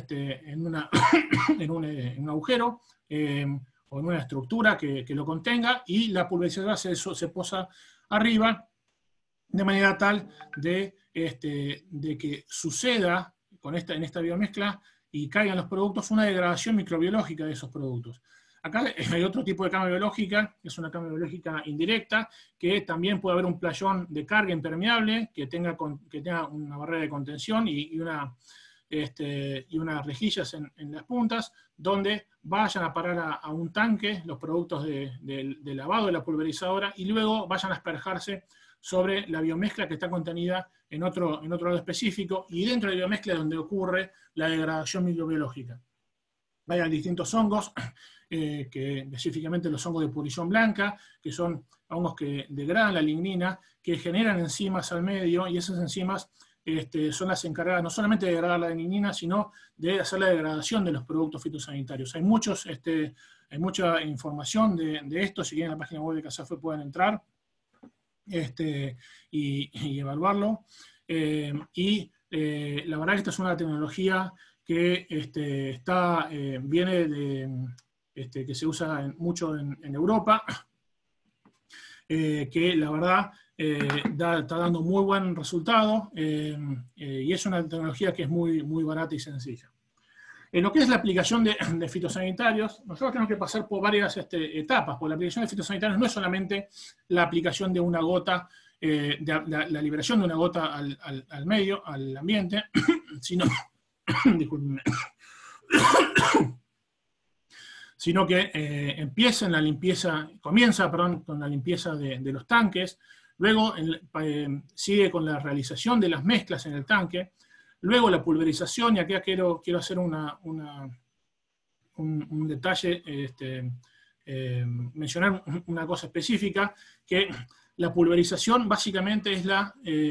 agujero o en una estructura que lo contenga, y la pulverizadora se posa arriba de manera tal de que suceda en esta biomezcla y caigan los productos una degradación microbiológica de esos productos. Acá hay otro tipo de cama biológica, que es una cama biológica indirecta, que también puede haber un playón de carga impermeable que tenga una barrera de contención y unas rejillas en las puntas, donde vayan a parar a un tanque los productos de lavado de la pulverizadora y luego vayan a asperjarse sobre la biomezcla que está contenida en otro lado específico, y dentro de la biomezcla es donde ocurre la degradación microbiológica. Hay distintos hongos, que específicamente los hongos de pudrición blanca, que son hongos que degradan la lignina, que generan enzimas al medio, y esas enzimas son las encargadas no solamente de degradar la lignina, sino de hacer la degradación de los productos fitosanitarios. Hay mucha información de esto, si quieren en la página web de CASAFE pueden entrar y evaluarlo. La verdad que esta es una tecnología que que se usa mucho en Europa, que la verdad está dando muy buen resultado, y es una tecnología que es muy, muy barata y sencilla. En lo que es la aplicación de fitosanitarios, nosotros tenemos que pasar por varias etapas, porque la aplicación de fitosanitarios no es solamente la aplicación de una gota, la liberación de una gota al medio, al ambiente, sino discúlpenme, sino que comienza con la limpieza de los tanques, luego sigue con la realización de las mezclas en el tanque, luego la pulverización, y acá quiero hacer un detalle, mencionar una cosa específica, que la pulverización básicamente es la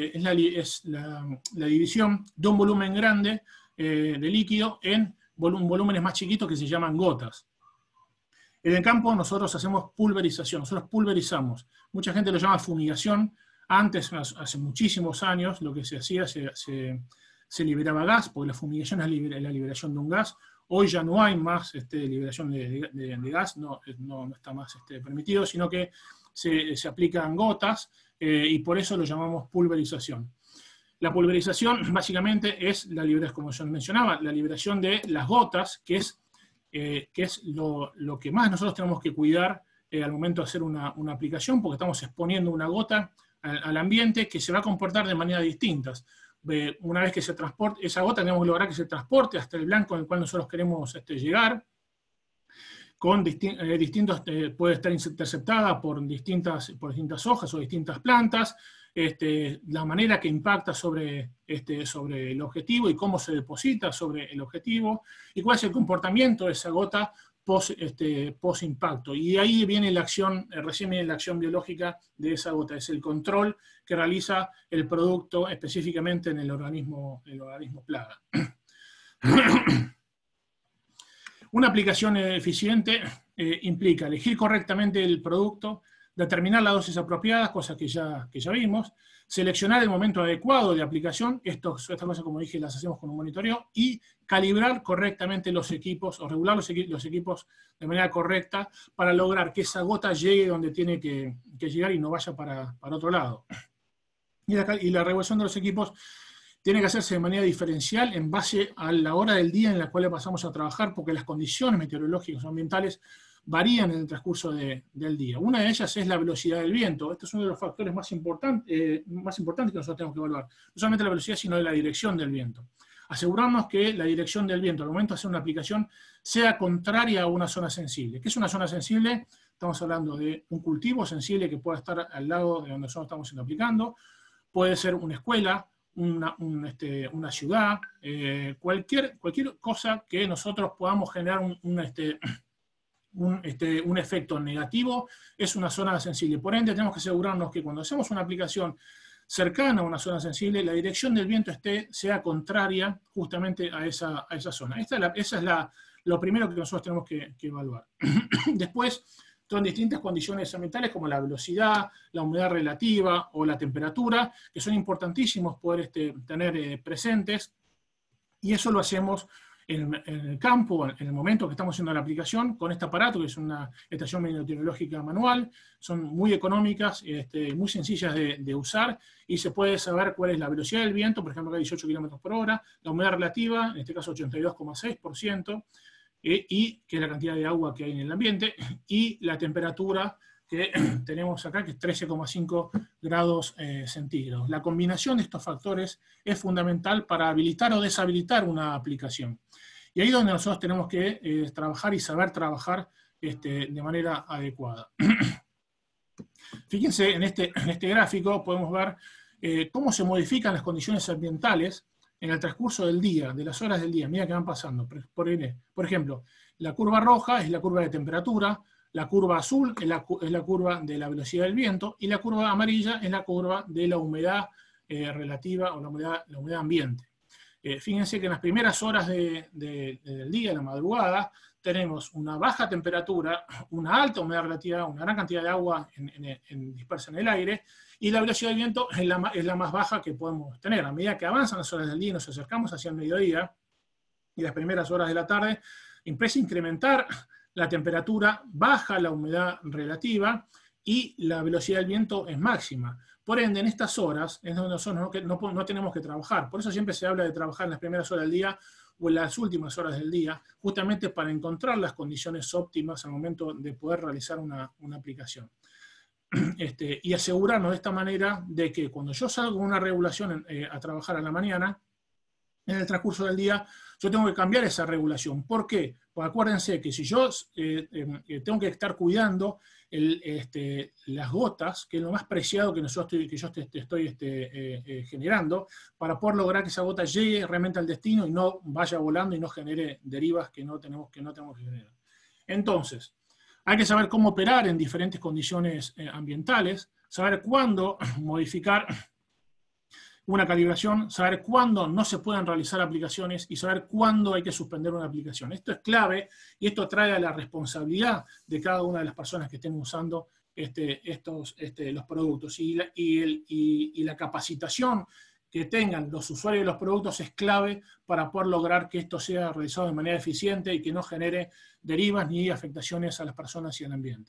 división de un volumen grande de líquido en volúmenes más chiquitos que se llaman gotas. En el campo nosotros hacemos pulverización, nosotros pulverizamos. Mucha gente lo llama fumigación. Antes, hace muchísimos años, lo que se hacía, se liberaba gas, porque la fumigación es la liberación de un gas. Hoy ya no hay más liberación de gas, no está más permitido, sino que se aplican gotas, y por eso lo llamamos pulverización. La pulverización básicamente es la liberación, como yo mencionaba, la liberación de las gotas, que es lo que más nosotros tenemos que cuidar al momento de hacer una aplicación, porque estamos exponiendo una gota al ambiente que se va a comportar de manera distinta. una vez que se transporte, esa gota tenemos que lograr que se transporte hasta el blanco en el cual nosotros queremos llegar, con distintos, puede estar interceptada por distintas hojas o distintas plantas, la manera que impacta sobre el objetivo y cómo se deposita sobre el objetivo, y cuál es el comportamiento de esa gota post impacto. Y ahí viene la acción, recién viene la acción biológica de esa gota, es el control que realiza el producto específicamente en el organismo plaga. Una aplicación eficiente implica elegir correctamente el producto, determinar la dosis apropiada, cosa que ya vimos, seleccionar el momento adecuado de aplicación, estas cosas, como dije, las hacemos con un monitoreo, y calibrar correctamente los equipos, o regular los equipos de manera correcta para lograr que esa gota llegue donde tiene que llegar y no vaya para otro lado. Y la regulación de los equipos tiene que hacerse de manera diferencial en base a la hora del día en la cual pasamos a trabajar, porque las condiciones meteorológicas o ambientales varían en el transcurso del día. Una de ellas es la velocidad del viento. Este es uno de los factores más importantes que nosotros tenemos que evaluar. No solamente la velocidad, sino la dirección del viento. Asegurarnos que la dirección del viento al momento de hacer una aplicación sea contraria a una zona sensible. ¿Qué es una zona sensible? Estamos hablando de un cultivo sensible que pueda estar al lado de donde nosotros estamos aplicando. Puede ser una escuela, una ciudad, cualquier cosa que nosotros podamos generar un efecto negativo, es una zona sensible. Por ende, tenemos que asegurarnos que cuando hacemos una aplicación cercana a una zona sensible, la dirección del viento sea contraria justamente a esa zona. Esa es lo primero que nosotros tenemos que evaluar. Después, son distintas condiciones ambientales como la velocidad, la humedad relativa o la temperatura, que son importantísimos poder tener presentes, y eso lo hacemos en el campo, en el momento que estamos haciendo la aplicación, con este aparato, que es una estación meteorológica manual. Son muy económicas, muy sencillas de usar, y se puede saber cuál es la velocidad del viento, por ejemplo, acá 18 km por hora, la humedad relativa, en este caso 82,6%, y que es la cantidad de agua que hay en el ambiente, y la temperatura que tenemos acá, que es 13,5 grados centígrados. La combinación de estos factores es fundamental para habilitar o deshabilitar una aplicación. Y ahí es donde nosotros tenemos que trabajar y saber trabajar de manera adecuada. Fíjense, en este gráfico podemos ver cómo se modifican las condiciones ambientales en el transcurso del día, de las horas del día, mira que van pasando. Por ejemplo, la curva roja es la curva de temperatura, la curva azul es la curva de la velocidad del viento, y la curva amarilla es la curva de la humedad relativa o la humedad ambiente. Fíjense que en las primeras horas del día, en la madrugada, tenemos una baja temperatura, una alta humedad relativa, una gran cantidad de agua dispersa en el aire, y la velocidad del viento es la más baja que podemos tener. A medida que avanzan las horas del día y nos acercamos hacia el mediodía y las primeras horas de la tarde, empieza a incrementar la temperatura, baja la humedad relativa y la velocidad del viento es máxima. Por ende, en estas horas es donde nosotros no tenemos que trabajar. Por eso siempre se habla de trabajar en las primeras horas del día o en las últimas horas del día, justamente para encontrar las condiciones óptimas al momento de poder realizar una aplicación. Y asegurarnos de esta manera de que cuando yo salgo con una regulación a trabajar a la mañana, en el transcurso del día, yo tengo que cambiar esa regulación. ¿Por qué? Pues acuérdense que si yo tengo que estar cuidando las gotas, que es lo más preciado que yo estoy generando, para poder lograr que esa gota llegue realmente al destino y no vaya volando y no genere derivas que no tenemos que generar. Entonces, hay que saber cómo operar en diferentes condiciones ambientales, saber cuándo modificar una calibración, saber cuándo no se pueden realizar aplicaciones y saber cuándo hay que suspender una aplicación. Esto es clave y esto trae a la responsabilidad de cada una de las personas que estén usando los productos. Y la capacitación que tengan los usuarios de los productos es clave para poder lograr que esto sea realizado de manera eficiente y que no genere derivas ni afectaciones a las personas y al ambiente.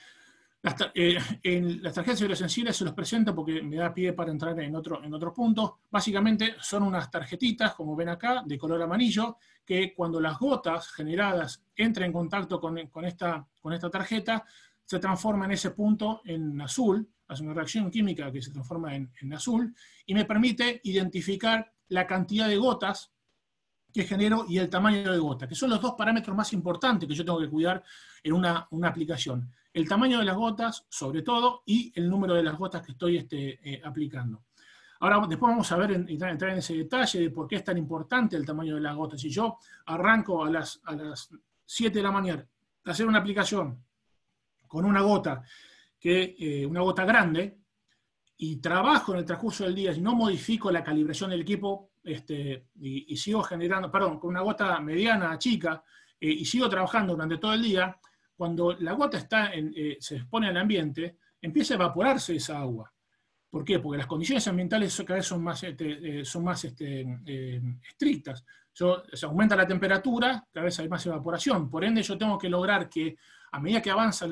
En las tarjetas hidrosensibles se los presento porque me da pie para entrar en otro punto. Básicamente son unas tarjetitas, como ven acá, de color amarillo, que cuando las gotas generadas entran en contacto con esta tarjeta, se transforma en ese punto en azul, hace una reacción química que se transforma en azul, y me permite identificar la cantidad de gotas que genero y el tamaño de gota, que son los dos parámetros más importantes que yo tengo que cuidar en una aplicación. El tamaño de las gotas, sobre todo, y el número de las gotas que estoy aplicando. Ahora, después vamos a ver, entrar en ese detalle de por qué es tan importante el tamaño de las gotas. Si yo arranco a las 7 de la mañana a hacer una aplicación con una gota grande, y trabajo en el transcurso del día y no modifico la calibración del equipo, y sigo generando, perdón, con una gota mediana, chica, y sigo trabajando durante todo el día, cuando la gota se expone al ambiente, empieza a evaporarse esa agua. ¿Por qué? Porque las condiciones ambientales cada vez son más estrictas. Se aumenta la temperatura, cada vez hay más evaporación. Por ende, yo tengo que lograr que a medida que avanza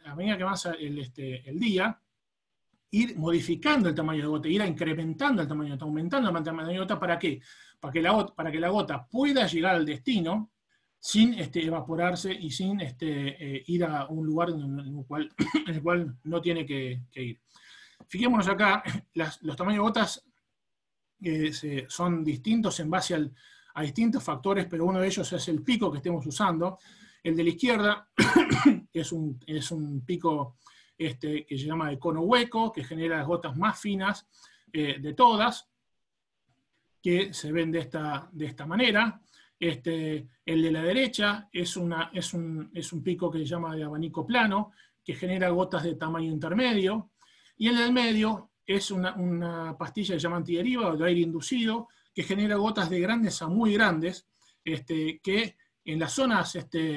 el día, ir modificando el tamaño de gota, ir incrementando el tamaño de gota, aumentando el tamaño de gota. ¿Para qué? Para que la gota pueda llegar al destino sin evaporarse y sin ir a un lugar en el cual no tiene que ir. Fijémonos acá, los tamaños de gotas son distintos en base a distintos factores, pero uno de ellos es el pico que estemos usando. El de la izquierda es un pico que se llama de cono hueco, que genera las gotas más finas de todas, que se ven de esta manera. El de la derecha es un pico que se llama de abanico plano, que genera gotas de tamaño intermedio. Y el del medio es una pastilla que se llama antideriva o de aire inducido, que genera gotas de grandes a muy grandes, que en las zonas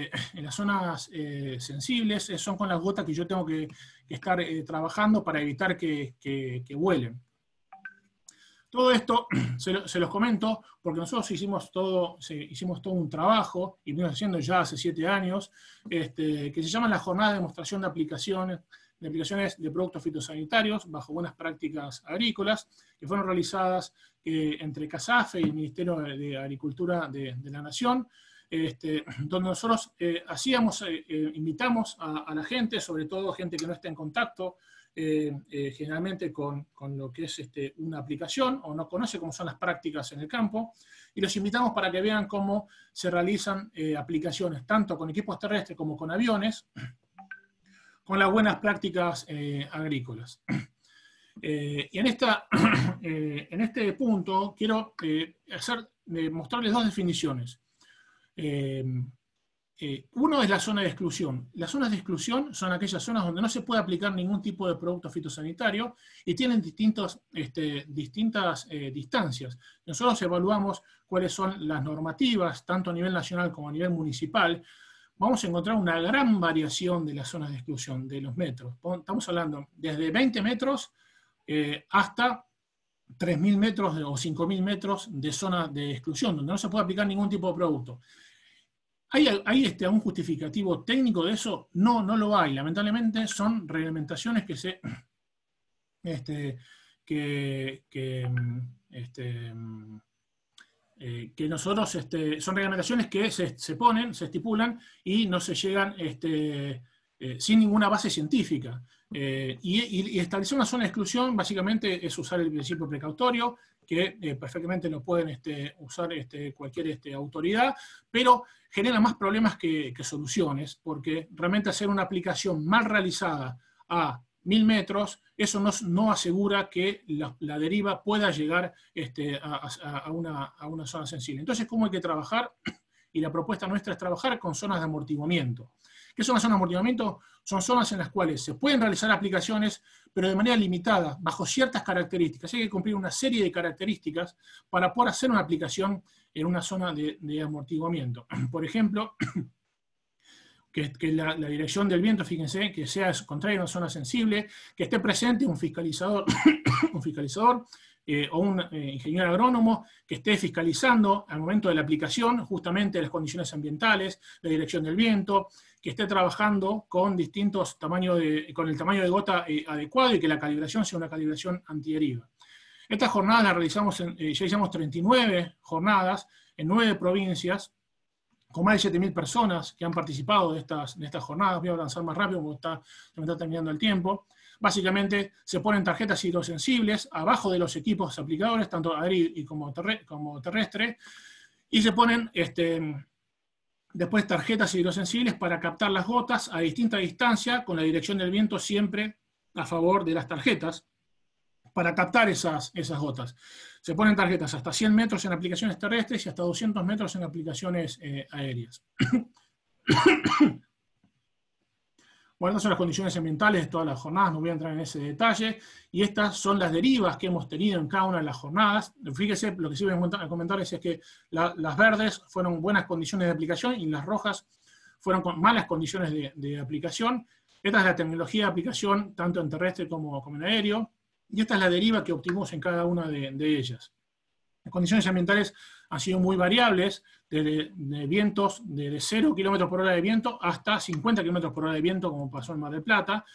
sensibles son con las gotas que yo tengo que estar trabajando para evitar que vuelen. Todo esto se los comento porque nosotros hicimos todo un trabajo, y venimos haciendo ya hace 7 años, que se llama la Jornada de Demostración de Aplicaciones de productos fitosanitarios bajo buenas prácticas agrícolas, que fueron realizadas entre CASAFE y el Ministerio de Agricultura de la Nación, donde nosotros invitamos a la gente, sobre todo gente que no está en contacto generalmente con lo que es una aplicación o no conoce cómo son las prácticas en el campo, y los invitamos para que vean cómo se realizan aplicaciones tanto con equipos terrestres como con aviones, con las buenas prácticas agrícolas. Y en este punto quiero mostrarles 2 definiciones. Uno es la zona de exclusión. Las zonas de exclusión son aquellas zonas donde no se puede aplicar ningún tipo de producto fitosanitario y tienen distintas distancias. Nosotros evaluamos cuáles son las normativas, tanto a nivel nacional como a nivel municipal. Vamos a encontrar una gran variación de las zonas de exclusión, de los metros. Estamos hablando desde 20 metros hasta 3.000 metros o 5.000 metros de zona de exclusión, donde no se puede aplicar ningún tipo de producto. ¿Hay un justificativo técnico de eso? No, no lo hay. Lamentablemente son reglamentaciones que nosotros, son reglamentaciones que se ponen, se estipulan y no se llegan sin ninguna base científica. Y establecer una zona de exclusión básicamente es usar el principio precautorio, que perfectamente lo pueden usar cualquier autoridad, pero genera más problemas que soluciones, porque realmente hacer una aplicación mal realizada a 1.000 metros, eso no asegura que la deriva pueda llegar a una zona sensible. Entonces, ¿cómo hay que trabajar? Y la propuesta nuestra es trabajar con zonas de amortiguamiento. ¿Qué son las zonas de amortiguamiento? Son zonas en las cuales se pueden realizar aplicaciones, pero de manera limitada, bajo ciertas características. Hay que cumplir una serie de características para poder hacer una aplicación en una zona de amortiguamiento. Por ejemplo, que la dirección del viento, fíjense, que sea contraria a una zona sensible, que esté presente un fiscalizador, o un ingeniero agrónomo que esté fiscalizando al momento de la aplicación justamente las condiciones ambientales, la dirección del viento, que esté trabajando con distintos tamaños con el tamaño de gota adecuado y que la calibración sea una calibración antideriva. Estas jornadas las realizamos, ya hicimos 39 jornadas en 9 provincias, con más de 7.000 personas que han participado de estas jornadas. Voy a avanzar más rápido porque se me está terminando el tiempo. Básicamente se ponen tarjetas hidrosensibles abajo de los equipos aplicadores, tanto aéreo como terrestre, y se ponen después tarjetas hidrosensibles para captar las gotas a distinta distancia, con la dirección del viento siempre a favor de las tarjetas, para captar esas gotas. Se ponen tarjetas hasta 100 metros en aplicaciones terrestres y hasta 200 metros en aplicaciones aéreas. Bueno, estas son las condiciones ambientales de todas las jornadas, no voy a entrar en ese detalle, y estas son las derivas que hemos tenido en cada una de las jornadas. Fíjese, lo que sí voy a comentarles es que las verdes fueron buenas condiciones de aplicación y las rojas fueron con malas condiciones de aplicación. Esta es la tecnología de aplicación tanto en terrestre como en aéreo, y esta es la deriva que obtuvimos en cada una de ellas. Las condiciones ambientales han sido muy variables, de vientos de 0 km por hora de viento hasta 50 km por hora de viento, como pasó en Mar del Plata,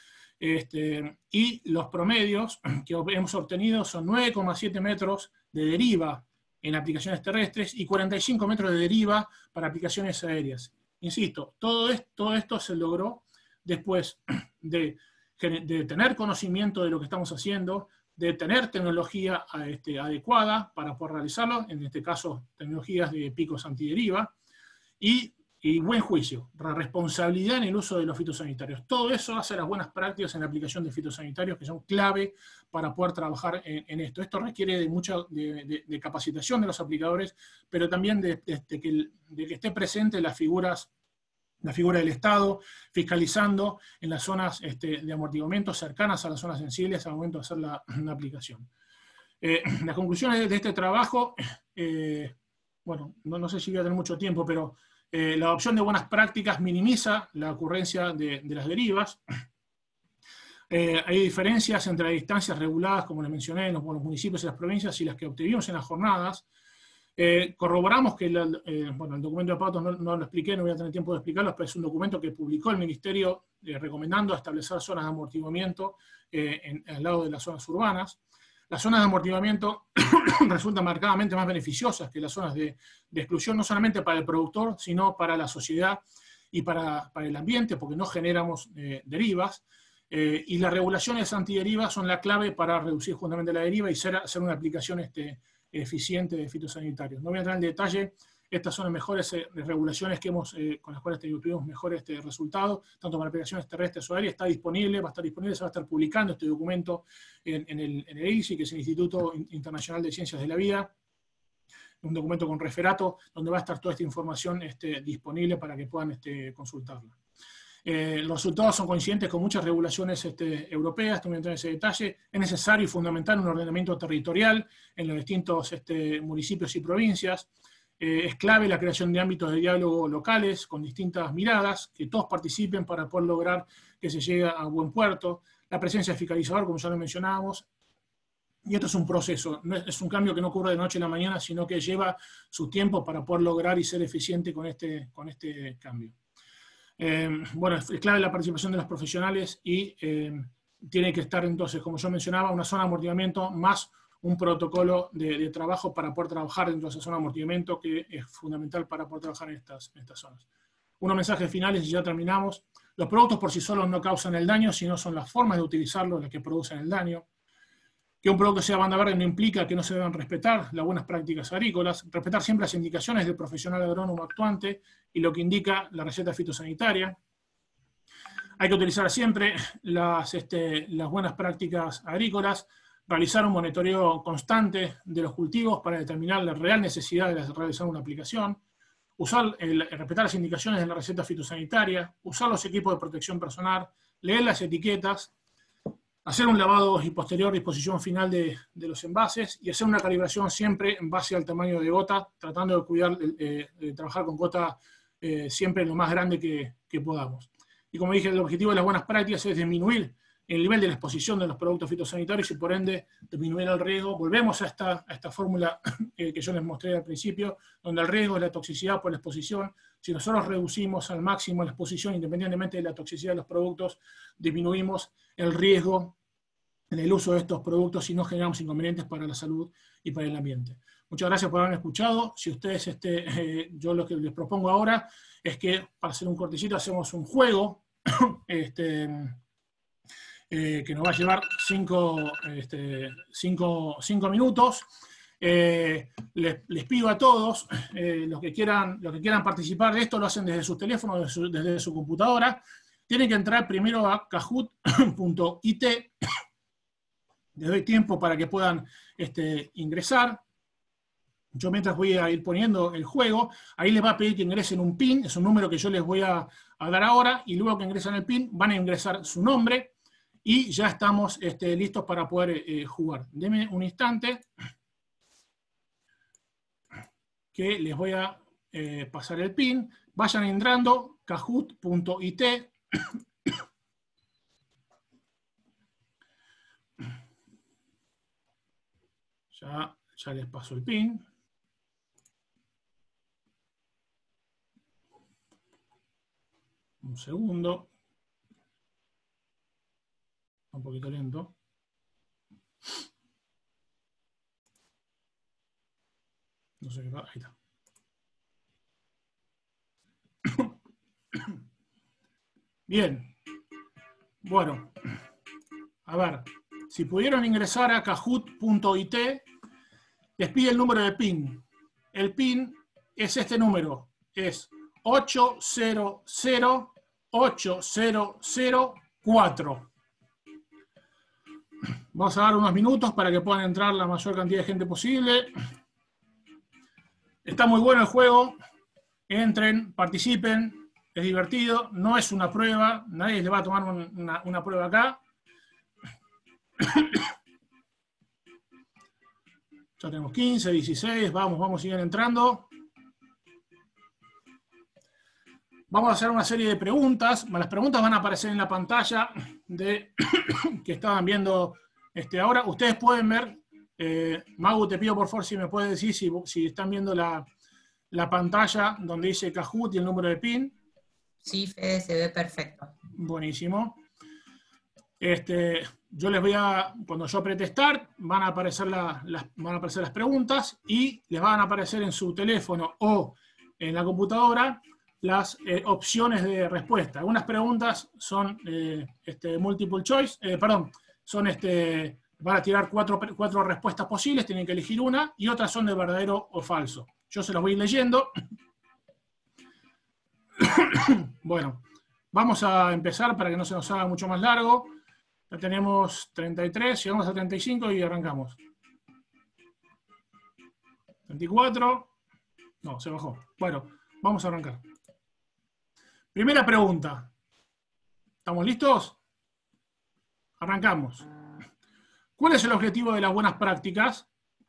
y los promedios que hemos obtenido son 9,7 metros de deriva en aplicaciones terrestres y 45 metros de deriva para aplicaciones aéreas. Insisto, todo esto se logró después de tener conocimiento de lo que estamos haciendo, de tener tecnología adecuada para poder realizarlo, en este caso tecnologías de picos antideriva, y buen juicio, responsabilidad en el uso de los fitosanitarios. Todo eso hace las buenas prácticas en la aplicación de fitosanitarios, que son clave para poder trabajar en esto. Esto requiere de mucha capacitación de los aplicadores, pero también de que esté presente la figura del Estado, fiscalizando en las zonas de amortiguamiento cercanas a las zonas sensibles al momento de hacer la aplicación. Las conclusiones de este trabajo, bueno, no sé si voy a tener mucho tiempo, pero la adopción de buenas prácticas minimiza la ocurrencia de las derivas. Hay diferencias entre las distancias reguladas, como les mencioné, en los municipios y las provincias, y las que obtuvimos en las jornadas. Corroboramos que bueno, el documento de Patos no lo expliqué, no voy a tener tiempo de explicarlo, pero es un documento que publicó el Ministerio recomendando establecer zonas de amortiguamiento al lado de las zonas urbanas. Las zonas de amortiguamiento resultan marcadamente más beneficiosas que las zonas de exclusión, no solamente para el productor, sino para la sociedad y para el ambiente, porque no generamos derivas. Y las regulaciones antiderivas son la clave para reducir justamente la deriva y hacer una aplicación eficiente de fitosanitarios. No voy a entrar en detalle, estas son las mejores regulaciones que con las cuales tuvimos mejores resultados, tanto para aplicaciones terrestres o aéreas. Está disponible, va a estar disponible, se va a estar publicando este documento en el ICI, que es el Instituto Internacional de Ciencias de la Vida, un documento con referato, donde va a estar toda esta información disponible para que puedan consultarla. Los resultados son coincidentes con muchas regulaciones europeas, no voy a entrar en ese detalle. Es necesario y fundamental un ordenamiento territorial en los distintos municipios y provincias. Es clave la creación de ámbitos de diálogo locales con distintas miradas, que todos participen para poder lograr que se llegue a buen puerto. La presencia de fiscalizador, como ya lo mencionábamos. Y esto es un proceso, no es un cambio que no ocurre de noche a la mañana, sino que lleva su tiempo para poder lograr y ser eficiente con este cambio. Bueno, es clave la participación de los profesionales y tiene que estar entonces, como yo mencionaba, una zona de amortiguamiento más un protocolo de trabajo para poder trabajar dentro de esa zona de amortiguamiento, que es fundamental para poder trabajar en estas zonas. Unos mensajes finales y ya terminamos. Los productos por sí solos no causan el daño, sino son las formas de utilizarlos las que producen el daño. Que un producto sea banda verde no implica que no se deban respetar las buenas prácticas agrícolas, respetar siempre las indicaciones del profesional agrónomo actuante y lo que indica la receta fitosanitaria. Hay que utilizar siempre las buenas prácticas agrícolas, realizar un monitoreo constante de los cultivos para determinar la real necesidad de realizar una aplicación, respetar las indicaciones de la receta fitosanitaria, usar los equipos de protección personal, leer las etiquetas, hacer un lavado y posterior disposición final de los envases y hacer una calibración siempre en base al tamaño de gota, tratando de cuidar, de trabajar con gota siempre lo más grande que podamos. Y como dije, el objetivo de las buenas prácticas es disminuir el nivel de la exposición de los productos fitosanitarios y por ende disminuir el riesgo. Volvemos a esta fórmula que yo les mostré al principio, donde el riesgo es la toxicidad por la exposición. Si nosotros reducimos al máximo la exposición, independientemente de la toxicidad de los productos, disminuimos el riesgo en el uso de estos productos y no generamos inconvenientes para la salud y para el ambiente. Muchas gracias por haberme escuchado. Si ustedes, yo lo que les propongo ahora es que, para hacer un cortecito, hacemos un juego que nos va a llevar 5 minutos. Les pido a todos, los que quieran participar de esto, lo hacen desde sus teléfonos, desde su computadora. Tienen que entrar primero a kahoot.it. Les doy tiempo para que puedan ingresar. Yo mientras voy a ir poniendo el juego, ahí les va a pedir que ingresen un PIN, es un número que yo les voy a dar ahora, y luego que ingresan el PIN van a ingresar su nombre y ya estamos listos para poder jugar. Denme un instante que les voy a pasar el PIN. Vayan entrando, kahoot.it. Ya les paso el PIN. Un segundo. Un poquito lento. No sé qué pasa. Ahí está. Bien. Bueno. A ver. Si pudieron ingresar a kahoot.it, les pide el número de PIN. El PIN es este número. Es 8008004. Vamos a dar unos minutos para que puedan entrar la mayor cantidad de gente posible. Está muy bueno el juego. Entren, participen. Es divertido. No es una prueba. Nadie les va a tomar una prueba acá. Ya tenemos 15, 16. Vamos, siguen entrando. Vamos a hacer una serie de preguntas. Las preguntas van a aparecer en la pantalla que estaban viendo ahora. Ustedes pueden ver, Magu, te pido por favor si me puedes decir si están viendo la pantalla donde dice Kahoot y el número de PIN. Sí, Fede, se ve perfecto. Buenísimo. Yo les voy a, cuando yo apriete Start, van a aparecer las preguntas y les van a aparecer en su teléfono o en la computadora las opciones de respuesta. Algunas preguntas son multiple choice, van a tirar cuatro respuestas posibles, tienen que elegir una, y otras son de verdadero o falso. Yo se las voy a ir leyendo. Bueno, vamos a empezar para que no se nos haga mucho más largo. Ya tenemos 33, llegamos a 35 y arrancamos. 34, no, se bajó. Bueno, vamos a arrancar. Primera pregunta. ¿Estamos listos? Arrancamos. ¿Cuál es el objetivo de las buenas prácticas?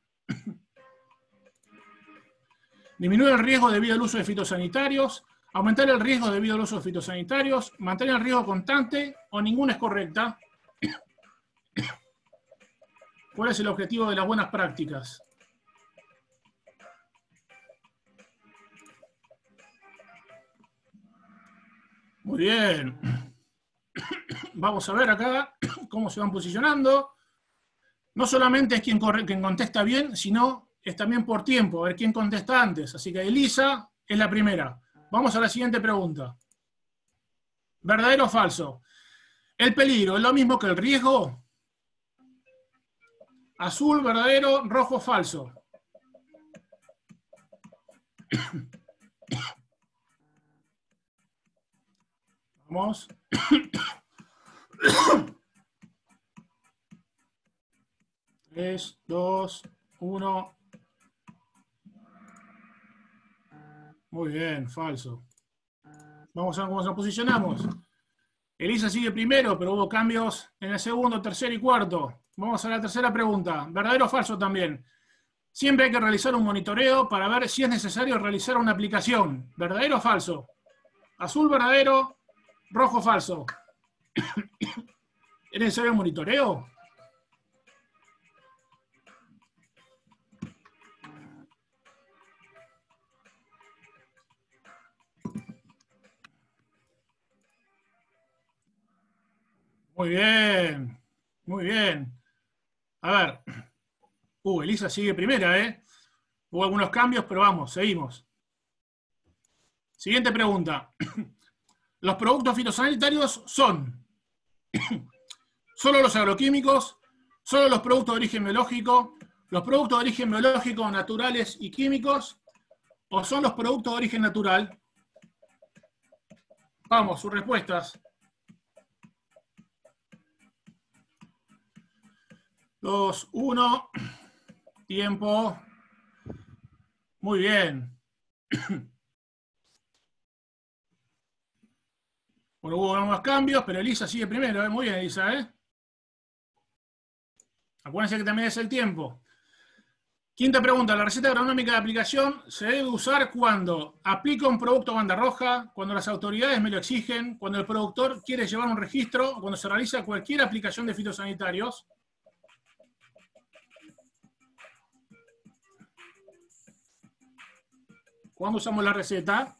Disminuir el riesgo debido al uso de fitosanitarios, aumentar el riesgo debido al uso de fitosanitarios, mantener el riesgo constante o ninguna es correcta. ¿Cuál es el objetivo de las buenas prácticas? Muy bien. Vamos a ver acá cómo se van posicionando. No solamente es quien contesta bien, sino es también por tiempo, a ver quién contesta antes. Así que Elisa es la primera. Vamos a la siguiente pregunta. ¿Verdadero o falso? ¿El peligro es lo mismo que el riesgo? Azul, verdadero, rojo, falso. Vamos. 3, 2, 1. Muy bien, falso. Vamos a ver cómo nos posicionamos. Elisa sigue primero, pero hubo cambios en el segundo, tercero y cuarto. Vamos a la tercera pregunta. ¿Verdadero o falso también? Siempre hay que realizar un monitoreo para ver si es necesario realizar una aplicación. ¿Verdadero o falso? Azul, verdadero, rojo, falso. ¿Es necesario un monitoreo? Muy bien, muy bien. A ver. Elisa sigue primera, ¿eh? Hubo algunos cambios, pero vamos, seguimos. Siguiente pregunta. ¿Los productos fitosanitarios son ¿Solo los agroquímicos? ¿Solo los productos de origen biológico? ¿Los productos de origen biológico naturales y químicos? ¿O son los productos de origen natural? Vamos, sus respuestas. 2, 1. Tiempo. Muy bien. Bueno, hubo unos cambios, pero Elisa sigue primero. Muy bien, Elisa. Acuérdense que también es el tiempo. Quinta pregunta. La receta agronómica de aplicación se debe usar cuando aplica un producto banda roja, cuando las autoridades me lo exigen, cuando el productor quiere llevar un registro, o cuando se realiza cualquier aplicación de fitosanitarios. ¿Cuándo usamos la receta?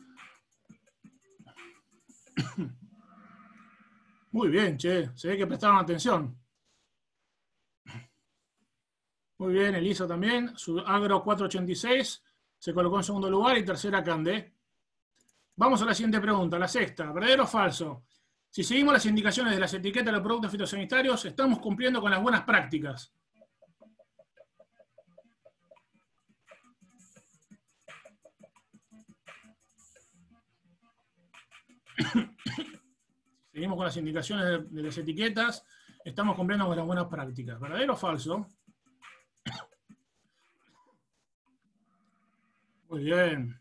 Muy bien, che. Se ve que prestaron atención. Muy bien, Elisa también. Su Agro 486 se colocó en segundo lugar y tercera Cande. Vamos a la siguiente pregunta, la sexta. ¿Verdadero o falso? Si seguimos las indicaciones de las etiquetas de los productos fitosanitarios, estamos cumpliendo con las buenas prácticas. Seguimos con las indicaciones de las etiquetas, estamos cumpliendo con las buenas prácticas. ¿Verdadero o falso? Muy bien.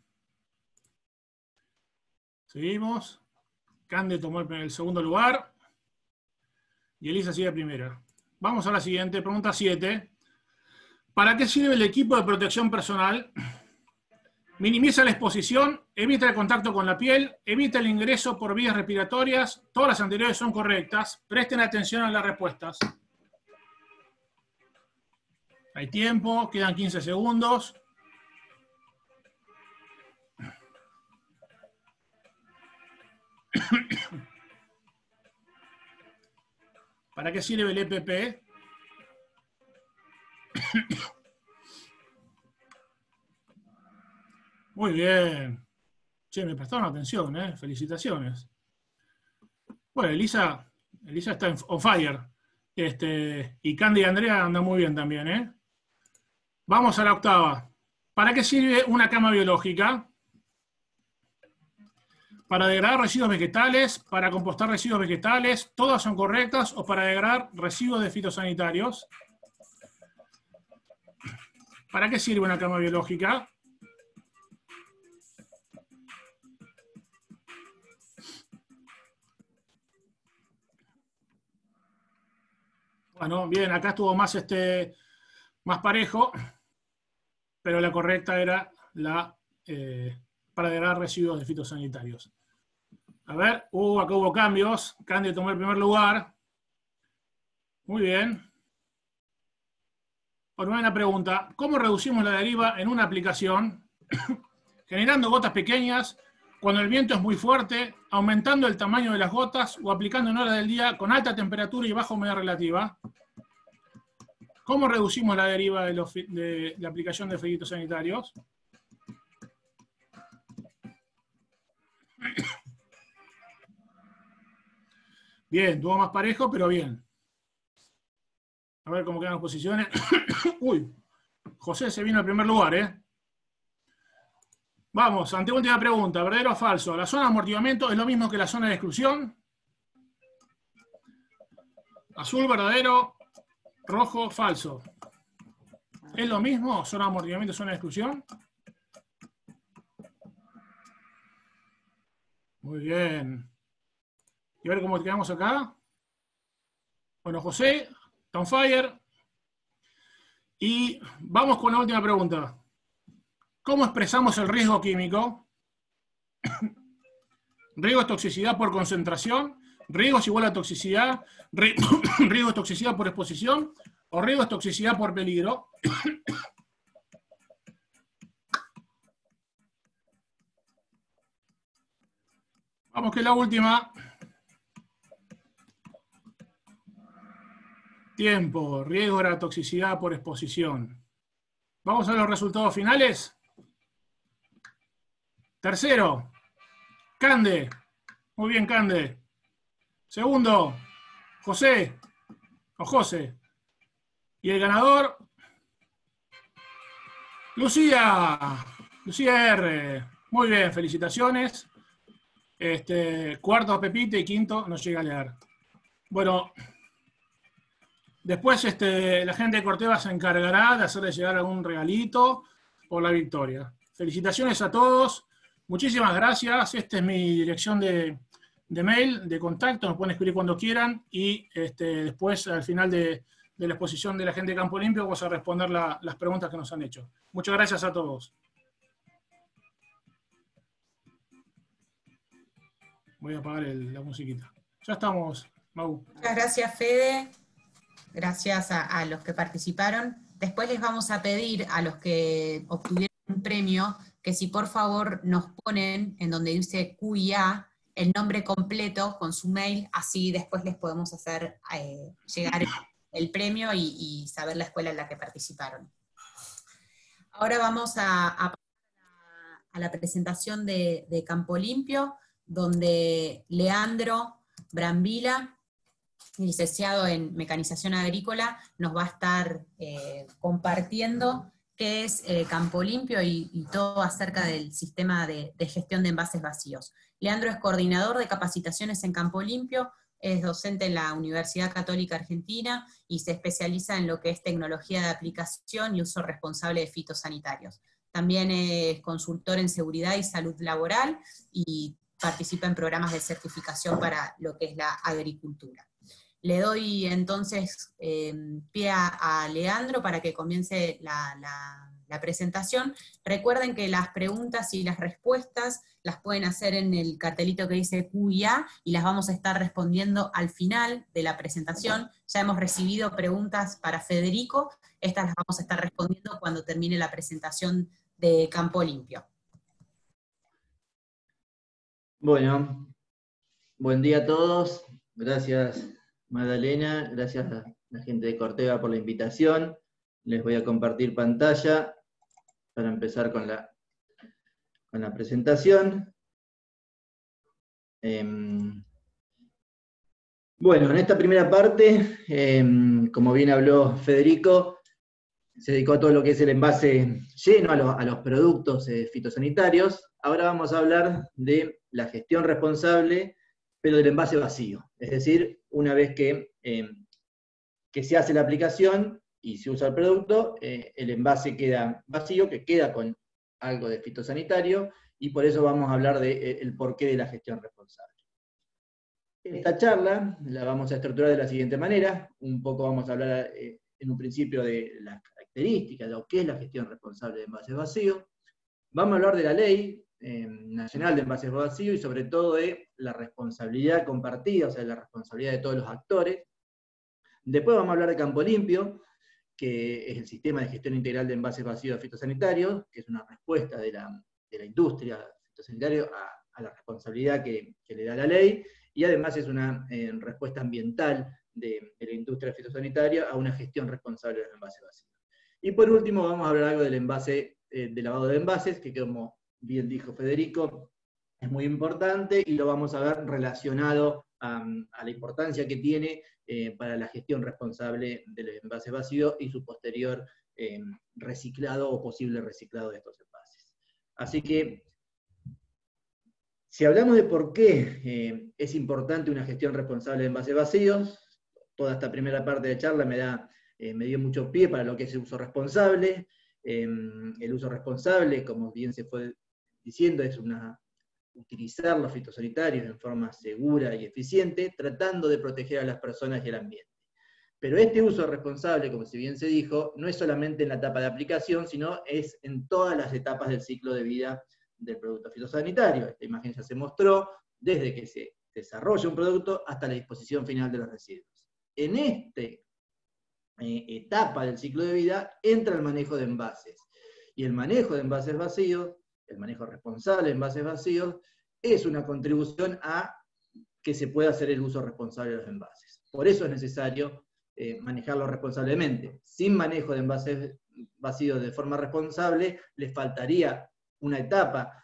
Seguimos. Cande tomó el segundo lugar. Y Elisa sigue primera. Vamos a la siguiente, pregunta 7. ¿Para qué sirve el equipo de protección personal? Minimiza la exposición, evita el contacto con la piel, evita el ingreso por vías respiratorias. Todas las anteriores son correctas. Presten atención a las respuestas. Hay tiempo, quedan 15 segundos. ¿Para qué sirve el EPP? Muy bien. Che, me prestaron atención, ¿eh? Felicitaciones. Bueno, Elisa está on fire. Y Candy y Andrea andan muy bien también, ¿eh? Vamos a la octava. ¿Para qué sirve una cama biológica? Para degradar residuos vegetales, para compostar residuos vegetales, todas son correctas, o para degradar residuos de fitosanitarios. ¿Para qué sirve una cama biológica? Bueno, bien, acá estuvo más parejo, pero la correcta era la para degradar residuos de fitosanitarios. A ver, acá hubo cambios. Candy tomó el primer lugar. Muy bien. Por una pregunta, ¿cómo reducimos la deriva en una aplicación? Generando gotas pequeñas, cuando el viento es muy fuerte, aumentando el tamaño de las gotas o aplicando en horas del día con alta temperatura y baja humedad relativa. ¿Cómo reducimos la deriva de la aplicación de fitosanitarios? Bien, tuvo más parejo, pero bien. A ver cómo quedan las posiciones. Uy, José se vino al primer lugar, ¿eh? Vamos, anteúltima pregunta, ¿verdadero o falso? ¿La zona de amortiguamiento es lo mismo que la zona de exclusión? Azul, verdadero. Rojo, falso. ¿Es lo mismo? ¿Zona de amortiguamiento, zona de exclusión? Muy bien. Y a ver cómo quedamos acá. Bueno, José, está on fire. Y vamos con la última pregunta. ¿Cómo expresamos el riesgo químico? Riesgo es toxicidad por concentración, riesgo es igual a toxicidad, riesgo es toxicidad por exposición, o riesgo es toxicidad por peligro. Vamos que la última. Tiempo, riesgo era toxicidad por exposición. Vamos a los resultados finales. Tercero, Cande. Muy bien, Cande. Segundo, José. o José. Y el ganador, Lucía R. Muy bien, felicitaciones. Cuarto Pepita y quinto no llega a leer. Bueno, después la gente de Corteva se encargará de hacerle llegar algún regalito por la victoria. Felicitaciones a todos. Muchísimas gracias. Esta es mi dirección de mail, de contacto. Me pueden escribir cuando quieran. Y después, al final de la exposición de la gente de Campo Limpio, vamos a responder las preguntas que nos han hecho. Muchas gracias a todos. Voy a apagar la musiquita. Ya estamos, Mau. Muchas gracias, Fede. Gracias a los que participaron. Después les vamos a pedir a los que obtuvieron un premio que si por favor nos ponen en donde dice QIA el nombre completo con su mail, así después les podemos hacer llegar el premio y saber la escuela en la que participaron. Ahora vamos a la presentación de Campo Limpio, donde Leandro Brambila, licenciado en Mecanización Agrícola, nos va a estar compartiendo qué es Campo Limpio y todo acerca del sistema de gestión de envases vacíos. Leandro es coordinador de capacitaciones en Campo Limpio, es docente en la Universidad Católica Argentina y se especializa en lo que es tecnología de aplicación y uso responsable de fitosanitarios. También es consultor en seguridad y salud laboral y participa en programas de certificación para lo que es la agricultura. Le doy entonces pie a Leandro para que comience la presentación. Recuerden que las preguntas y las respuestas las pueden hacer en el cartelito que dice QIA y las vamos a estar respondiendo al final de la presentación. Ya hemos recibido preguntas para Federico, estas las vamos a estar respondiendo cuando termine la presentación de Campo Limpio. Bueno, buen día a todos. Gracias, Magdalena. Gracias a la gente de Corteva por la invitación. Les voy a compartir pantalla para empezar con la presentación. Bueno, en esta primera parte, como bien habló Federico, se dedicó a todo lo que es el envase lleno, a los productos fitosanitarios. Ahora vamos a hablar de la gestión responsable, pero del envase vacío. Es decir, una vez que se hace la aplicación y se usa el producto, el envase queda vacío, que queda con algo de fitosanitario, y por eso vamos a hablar del porqué de la gestión responsable. Esta charla la vamos a estructurar de la siguiente manera. Un poco vamos a hablar en un principio de las características, de lo que es la gestión responsable de envases vacíos. Vamos a hablar de la Ley Nacional de Envases Vacíos y sobre todo de la responsabilidad compartida, o sea, la responsabilidad de todos los actores. Después vamos a hablar de Campo Limpio, que es el sistema de gestión integral de envases vacíos fitosanitarios, que es una respuesta de la industria fitosanitaria a la responsabilidad que le da la ley, y además es una respuesta ambiental de la industria fitosanitaria a una gestión responsable de los envases vacíos. Y por último vamos a hablar algo del envase, del lavado de envases, que como bien dijo Federico, es muy importante, y lo vamos a ver relacionado a la importancia que tiene para la gestión responsable del envase vacío y su posterior reciclado o posible reciclado de estos envases. Así que, si hablamos de por qué es importante una gestión responsable de envases vacíos, toda esta primera parte de charla me dio mucho pie para lo que es el uso responsable. El uso responsable, como bien se fue diciendo, es utilizar los fitosanitarios en forma segura y eficiente, tratando de proteger a las personas y el ambiente. Pero este uso responsable, como si bien se dijo, no es solamente en la etapa de aplicación, sino es en todas las etapas del ciclo de vida del producto fitosanitario. Esta imagen ya se mostró desde que se desarrolla un producto hasta la disposición final de los residuos. En esta etapa del ciclo de vida entra el manejo de envases. Y el manejo de envases vacíos, el manejo responsable de envases vacíos, es una contribución a que se pueda hacer el uso responsable de los envases. Por eso es necesario manejarlo responsablemente. Sin manejo de envases vacíos de forma responsable, les faltaría una etapa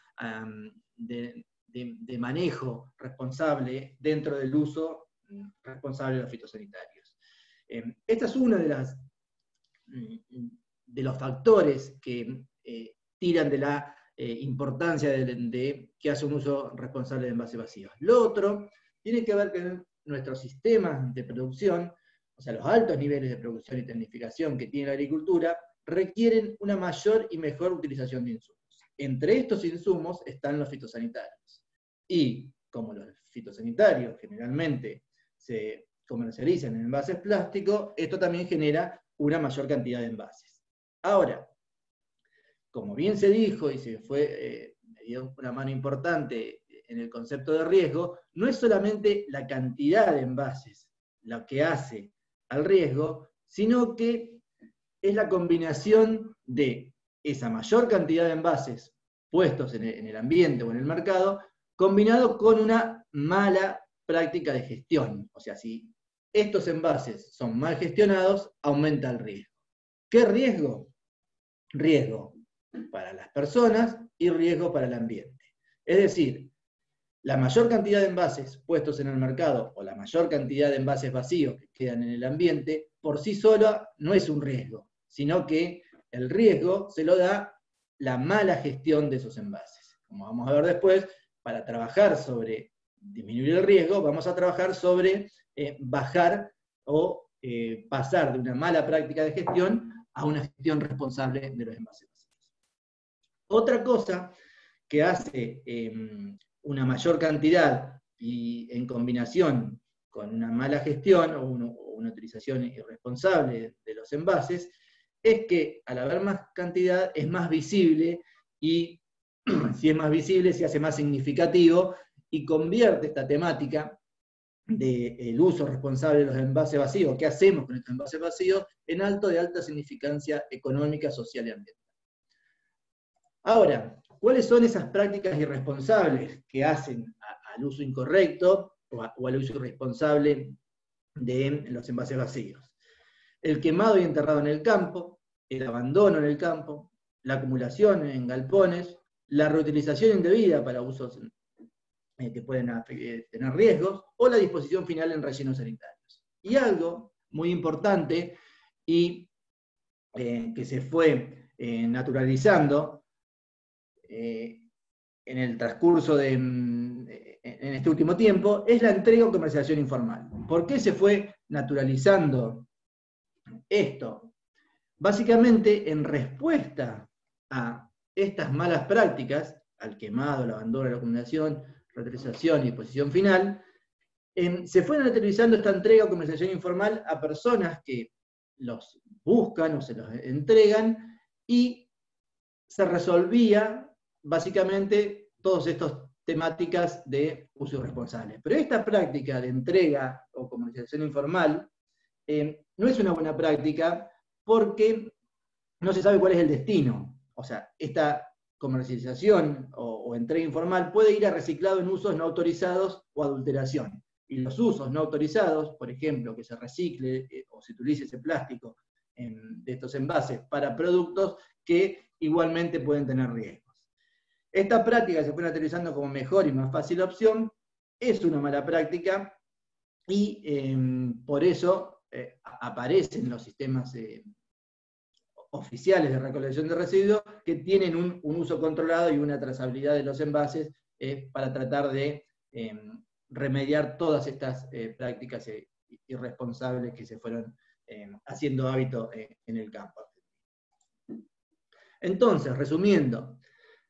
de manejo responsable dentro del uso responsable de los fitosanitarios. Esta es una de los factores que tiran de la importancia de que hace un uso responsable de envases vacíos. Lo otro tiene que ver con nuestros sistemas de producción, o sea, los altos niveles de producción y tecnificación que tiene la agricultura, requieren una mayor y mejor utilización de insumos. Entre estos insumos están los fitosanitarios. Y como los fitosanitarios generalmente se comercializan en envases plásticos, esto también genera una mayor cantidad de envases. Ahora, como bien se dijo y se me dio una mano importante en el concepto de riesgo, no es solamente la cantidad de envases lo que hace al riesgo, sino que es la combinación de esa mayor cantidad de envases puestos en el ambiente o en el mercado, combinado con una mala práctica de gestión. O sea, si estos envases son mal gestionados, aumenta el riesgo. ¿Qué riesgo? Riesgo para las personas y riesgo para el ambiente. Es decir, la mayor cantidad de envases puestos en el mercado o la mayor cantidad de envases vacíos que quedan en el ambiente, por sí sola no es un riesgo, sino que el riesgo se lo da la mala gestión de esos envases. Como vamos a ver después, para trabajar sobre disminuir el riesgo, vamos a trabajar sobre bajar o pasar de una mala práctica de gestión a una gestión responsable de los envases vacíos. Otra cosa que hace una mayor cantidad y en combinación con una mala gestión o una utilización irresponsable de los envases, es que al haber más cantidad es más visible, y si es más visible se hace más significativo y convierte esta temática del uso responsable de los envases vacíos, qué hacemos con estos envases vacíos, en de alta significancia económica, social y ambiental. Ahora, ¿cuáles son esas prácticas irresponsables que hacen al uso incorrecto o al uso irresponsable de los envases vacíos? El quemado y enterrado en el campo, el abandono en el campo, la acumulación en galpones, la reutilización indebida para usos que pueden tener riesgos, o la disposición final en rellenos sanitarios. Y algo muy importante y que se fue naturalizando en el transcurso en este último tiempo, es la entrega o comercialización informal. ¿Por qué se fue naturalizando esto? Básicamente en respuesta a estas malas prácticas, al quemado, al abandono, a la acumulación, reutilización y disposición final, se fue naturalizando esta entrega o comercialización informal a personas que los buscan o se los entregan, y se resolvía básicamente todas estas temáticas de uso irresponsable. Pero esta práctica de entrega o comercialización informal no es una buena práctica porque no se sabe cuál es el destino. O sea, esta comercialización o entrega informal puede ir a reciclado en usos no autorizados o adulteración. Y los usos no autorizados, por ejemplo, que se recicle o se utilice ese plástico de estos envases para productos que igualmente pueden tener riesgos. Esta práctica se fue naturalizando como mejor y más fácil opción, es una mala práctica, y por eso aparecen los sistemas oficiales de recolección de residuos que tienen un uso controlado y una trazabilidad de los envases para tratar de remediar todas estas prácticas irresponsables que se fueron haciendo hábito en el campo. Entonces, resumiendo,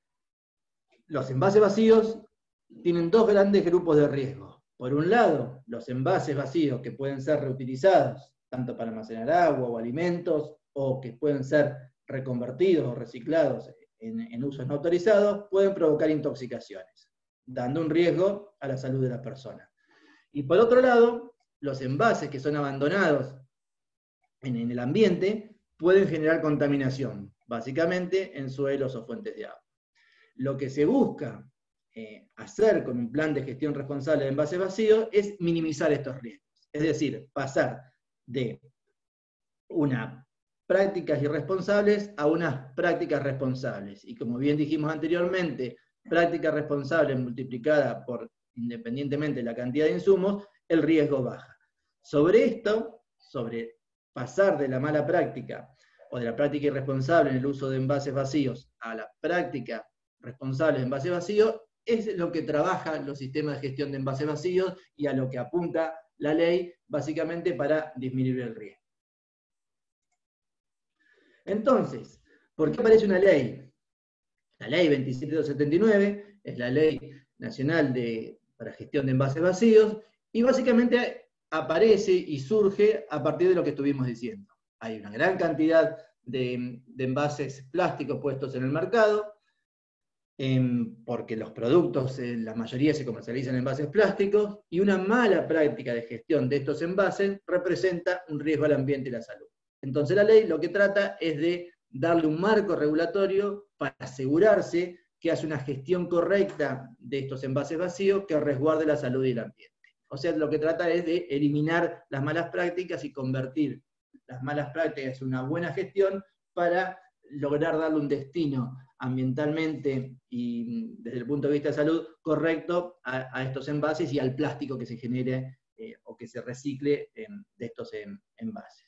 los envases vacíos tienen dos grandes grupos de riesgo. Por un lado, los envases vacíos que pueden ser reutilizados, tanto para almacenar agua o alimentos, o que pueden ser reconvertidos o reciclados en usos no autorizados, pueden provocar intoxicaciones, dando un riesgo a la salud de la persona. Y por otro lado, los envases que son abandonados en el ambiente pueden generar contaminación, básicamente en suelos o fuentes de agua. Lo que se busca hacer con un plan de gestión responsable de envases vacíos es minimizar estos riesgos. Es decir, pasar de unas prácticas irresponsables a unas prácticas responsables. Y como bien dijimos anteriormente, práctica responsable multiplicada por, independientemente de la cantidad de insumos, el riesgo baja. Sobre esto sobre pasar de la mala práctica o de la práctica irresponsable en el uso de envases vacíos a la práctica responsable de envases vacíos, es lo que trabajan los sistemas de gestión de envases vacíos y a lo que apunta la ley, básicamente para disminuir el riesgo. Entonces, ¿por qué aparece una ley? La ley 27279 es la ley nacional para gestión de envases vacíos, y básicamente aparece y surge a partir de lo que estuvimos diciendo. Hay una gran cantidad de envases plásticos puestos en el mercado, porque los productos, la mayoría se comercializan en envases plásticos, y una mala práctica de gestión de estos envases representa un riesgo al ambiente y la salud. Entonces la ley lo que trata es de darle un marco regulatorio para asegurarse que hace una gestión correcta de estos envases vacíos que resguarde la salud y el ambiente. O sea, lo que trata es de eliminar las malas prácticas y convertir las malas prácticas en una buena gestión para lograr darle un destino ambientalmente y desde el punto de vista de salud correcto a estos envases y al plástico que se genere o que se recicle de estos envases.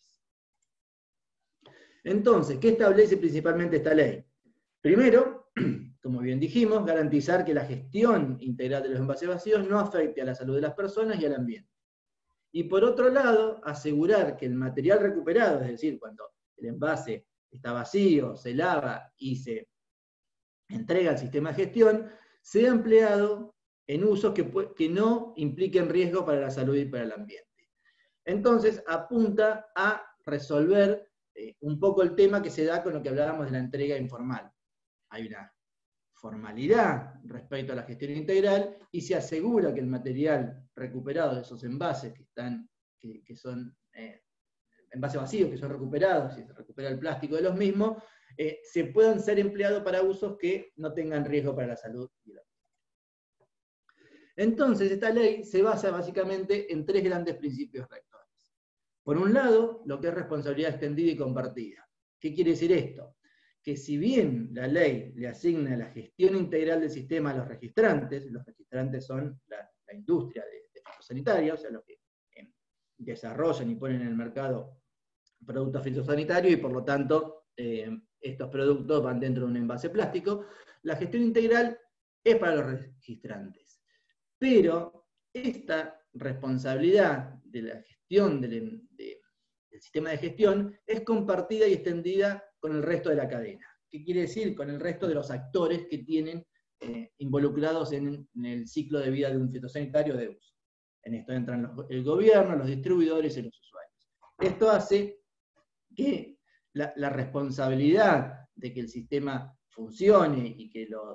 Entonces, ¿qué establece principalmente esta ley? Primero, como bien dijimos, garantizar que la gestión integral de los envases vacíos no afecte a la salud de las personas y al ambiente. Y por otro lado, asegurar que el material recuperado, es decir, cuando el envase está vacío, se lava y se entrega al sistema de gestión, sea empleado en usos que no impliquen riesgo para la salud y para el ambiente. Entonces, apunta a resolver un poco el tema que se da con lo que hablábamos de la entrega informal. Hay una formalidad respecto a la gestión integral y se asegura que el material recuperado de esos envases que son envases vacíos, que son recuperados, y se recupera el plástico de los mismos, se puedan ser empleados para usos que no tengan riesgo para la salud y la vida. Entonces, esta ley se basa básicamente en tres grandes principios rectores. Por un lado, lo que es responsabilidad extendida y compartida. ¿Qué quiere decir esto? Que si bien la ley le asigna la gestión integral del sistema a los registrantes son la industria de fitosanitaria, o sea, los que desarrollan y ponen en el mercado productos fitosanitarios y por lo tanto estos productos van dentro de un envase plástico, la gestión integral es para los registrantes. Pero esta responsabilidad de la gestión del sistema de gestión es compartida y extendida con el resto de la cadena. ¿Qué quiere decir? Con el resto de los actores que tienen involucrados en el ciclo de vida de un fitosanitario de uso. En esto entran el gobierno, los distribuidores y los usuarios. Esto hace que la responsabilidad de que el sistema funcione y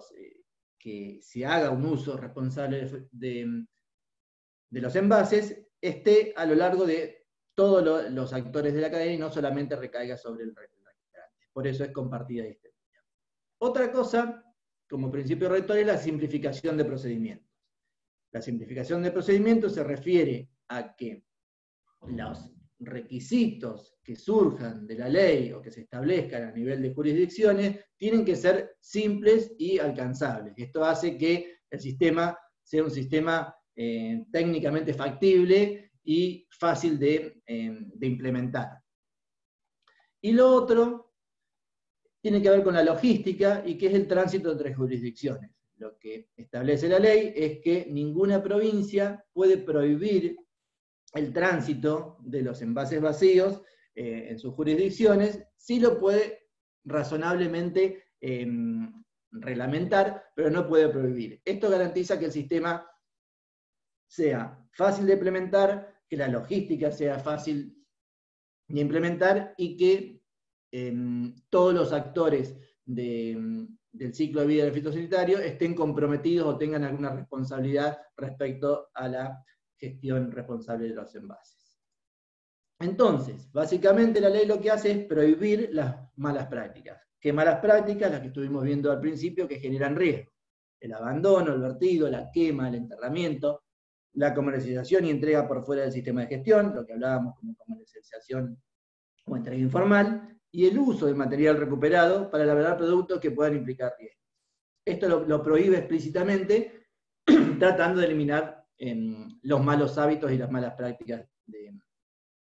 que se haga un uso responsable de los envases esté a lo largo de todos los actores de la cadena y no solamente recaiga sobre el resto. Por eso es compartida y extendida. Otra cosa, como principio rector, es la simplificación de procedimientos. La simplificación de procedimientos se refiere a que los requisitos que surjan de la ley o que se establezcan a nivel de jurisdicciones tienen que ser simples y alcanzables. Esto hace que el sistema sea un sistema técnicamente factible y fácil de implementar. Y lo otro tiene que ver con la logística y que es el tránsito entre jurisdicciones. Lo que establece la ley es que ninguna provincia puede prohibir el tránsito de los envases vacíos en sus jurisdicciones, sí lo puede razonablemente reglamentar, pero no puede prohibir. Esto garantiza que el sistema sea fácil de implementar, que la logística sea fácil de implementar y que todos los actores del ciclo de vida del fitosanitario estén comprometidos o tengan alguna responsabilidad respecto a la gestión responsable de los envases. Entonces, básicamente la ley lo que hace es prohibir las malas prácticas. ¿Qué malas prácticas? Las que estuvimos viendo al principio que generan riesgo. El abandono, el vertido, la quema, el enterramiento, la comercialización y entrega por fuera del sistema de gestión, lo que hablábamos como comercialización o entrega informal, y el uso del material recuperado para elaborar productos que puedan implicar riesgo. Esto lo prohíbe explícitamente, tratando de eliminar los malos hábitos y las malas prácticas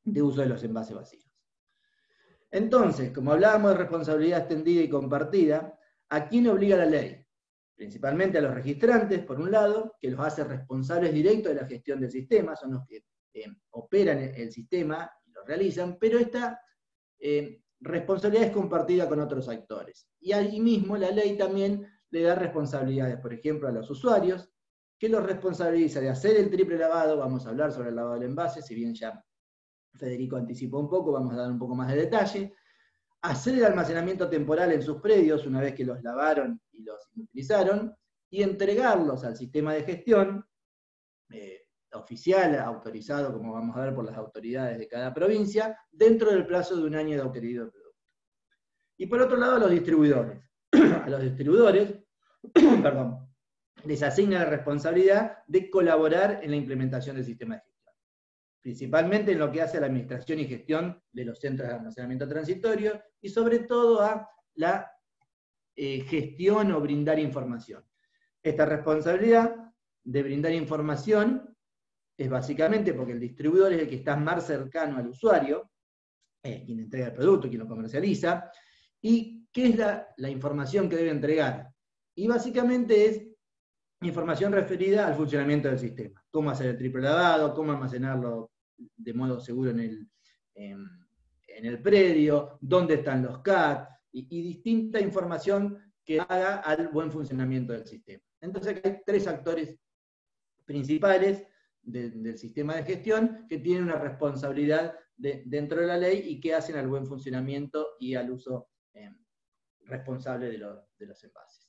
de uso de los envases vacíos. Entonces, como hablábamos de responsabilidad extendida y compartida, ¿a quién obliga la ley? Principalmente a los registrantes, por un lado, que los hace responsables directos de la gestión del sistema, son los que operan el sistema y lo realizan, pero esta responsabilidad es compartida con otros actores. Y ahí mismo la ley también le da responsabilidades, por ejemplo, a los usuarios, que los responsabiliza de hacer el triple lavado. Vamos a hablar sobre el lavado del envase, si bien ya Federico anticipó un poco, vamos a dar un poco más de detalle. Hacer el almacenamiento temporal en sus predios una vez que los lavaron y los utilizaron, y entregarlos al sistema de gestión oficial, autorizado, como vamos a ver, por las autoridades de cada provincia, dentro del plazo de un año de obtenido el producto. Y por otro lado, a los distribuidores. A los distribuidores, perdón, les asigna la responsabilidad de colaborar en la implementación del sistema de gestión, principalmente en lo que hace a la administración y gestión de los centros de almacenamiento transitorio, y sobre todo a la gestión o brindar información. Esta responsabilidad de brindar información es básicamente porque el distribuidor es el que está más cercano al usuario, quien entrega el producto, quien lo comercializa, y ¿qué es la información que debe entregar? Y básicamente es información referida al funcionamiento del sistema. Cómo hacer el triple lavado, cómo almacenarlo de modo seguro en el predio, dónde están los CAT, y distinta información que haga al buen funcionamiento del sistema. Entonces hay tres actores principales del sistema de gestión que tienen una responsabilidad dentro de la ley y que hacen al buen funcionamiento y al uso responsable de los envases.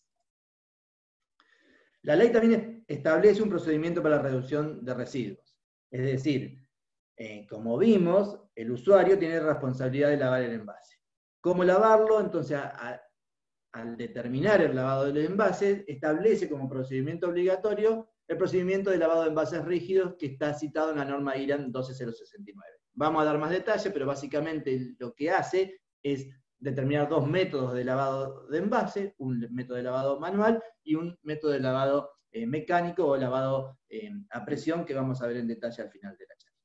La ley también establece un procedimiento para la reducción de residuos. Es decir, como vimos, el usuario tiene responsabilidad de lavar el envase. ¿Cómo lavarlo? Entonces, al determinar el lavado del envase, establece como procedimiento obligatorio el procedimiento de lavado de envases rígidos que está citado en la norma IRAN 12069. Vamos a dar más detalle, pero básicamente lo que hace es determinar dos métodos de lavado de envase, un método de lavado manual y un método de lavado mecánico o lavado a presión, que vamos a ver en detalle al final de la charla.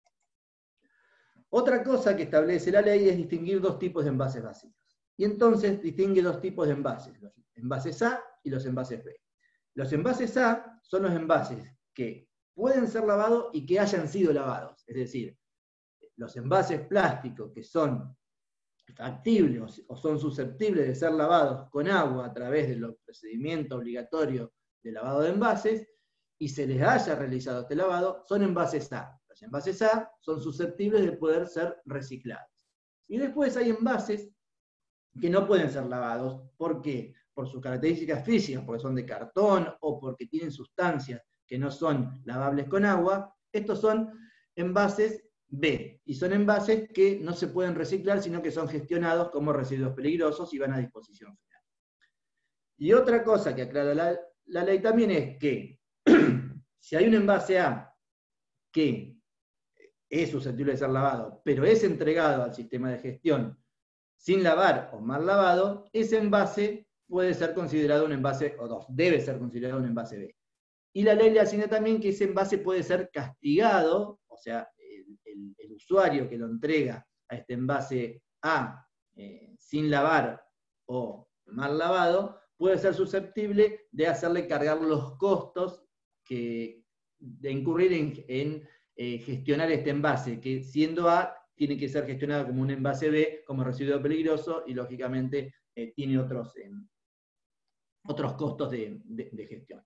Otra cosa que establece la ley es distinguir dos tipos de envases vacíos. Y entonces distingue dos tipos de envases, los envases A y los envases B. Los envases A son los envases que pueden ser lavados y que hayan sido lavados. Es decir, los envases plásticos que son factibles o son susceptibles de ser lavados con agua a través del procedimiento obligatorio de lavado de envases, y se les haya realizado este lavado, son envases A. Los envases A son susceptibles de poder ser reciclados. Y después hay envases que no pueden ser lavados. ¿Por qué? Por sus características físicas, porque son de cartón o porque tienen sustancias que no son lavables con agua. Estos son envases B, y son envases que no se pueden reciclar, sino que son gestionados como residuos peligrosos y van a disposición final. Y otra cosa que aclara la ley también es que si hay un envase A que es susceptible de ser lavado, pero es entregado al sistema de gestión sin lavar o mal lavado, ese envase puede ser considerado un envase, o debe ser considerado un envase B. Y la ley le asigna también que ese envase puede ser castigado, o sea, el usuario que lo entrega a este envase A sin lavar o mal lavado, puede ser susceptible de hacerle cargar los costos de incurrir en gestionar este envase, que siendo A, tiene que ser gestionado como un envase B, como residuo peligroso, y lógicamente tiene otros costos de gestión.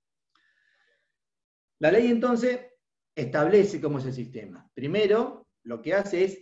La ley entonces establece cómo es el sistema. Primero, lo que hace es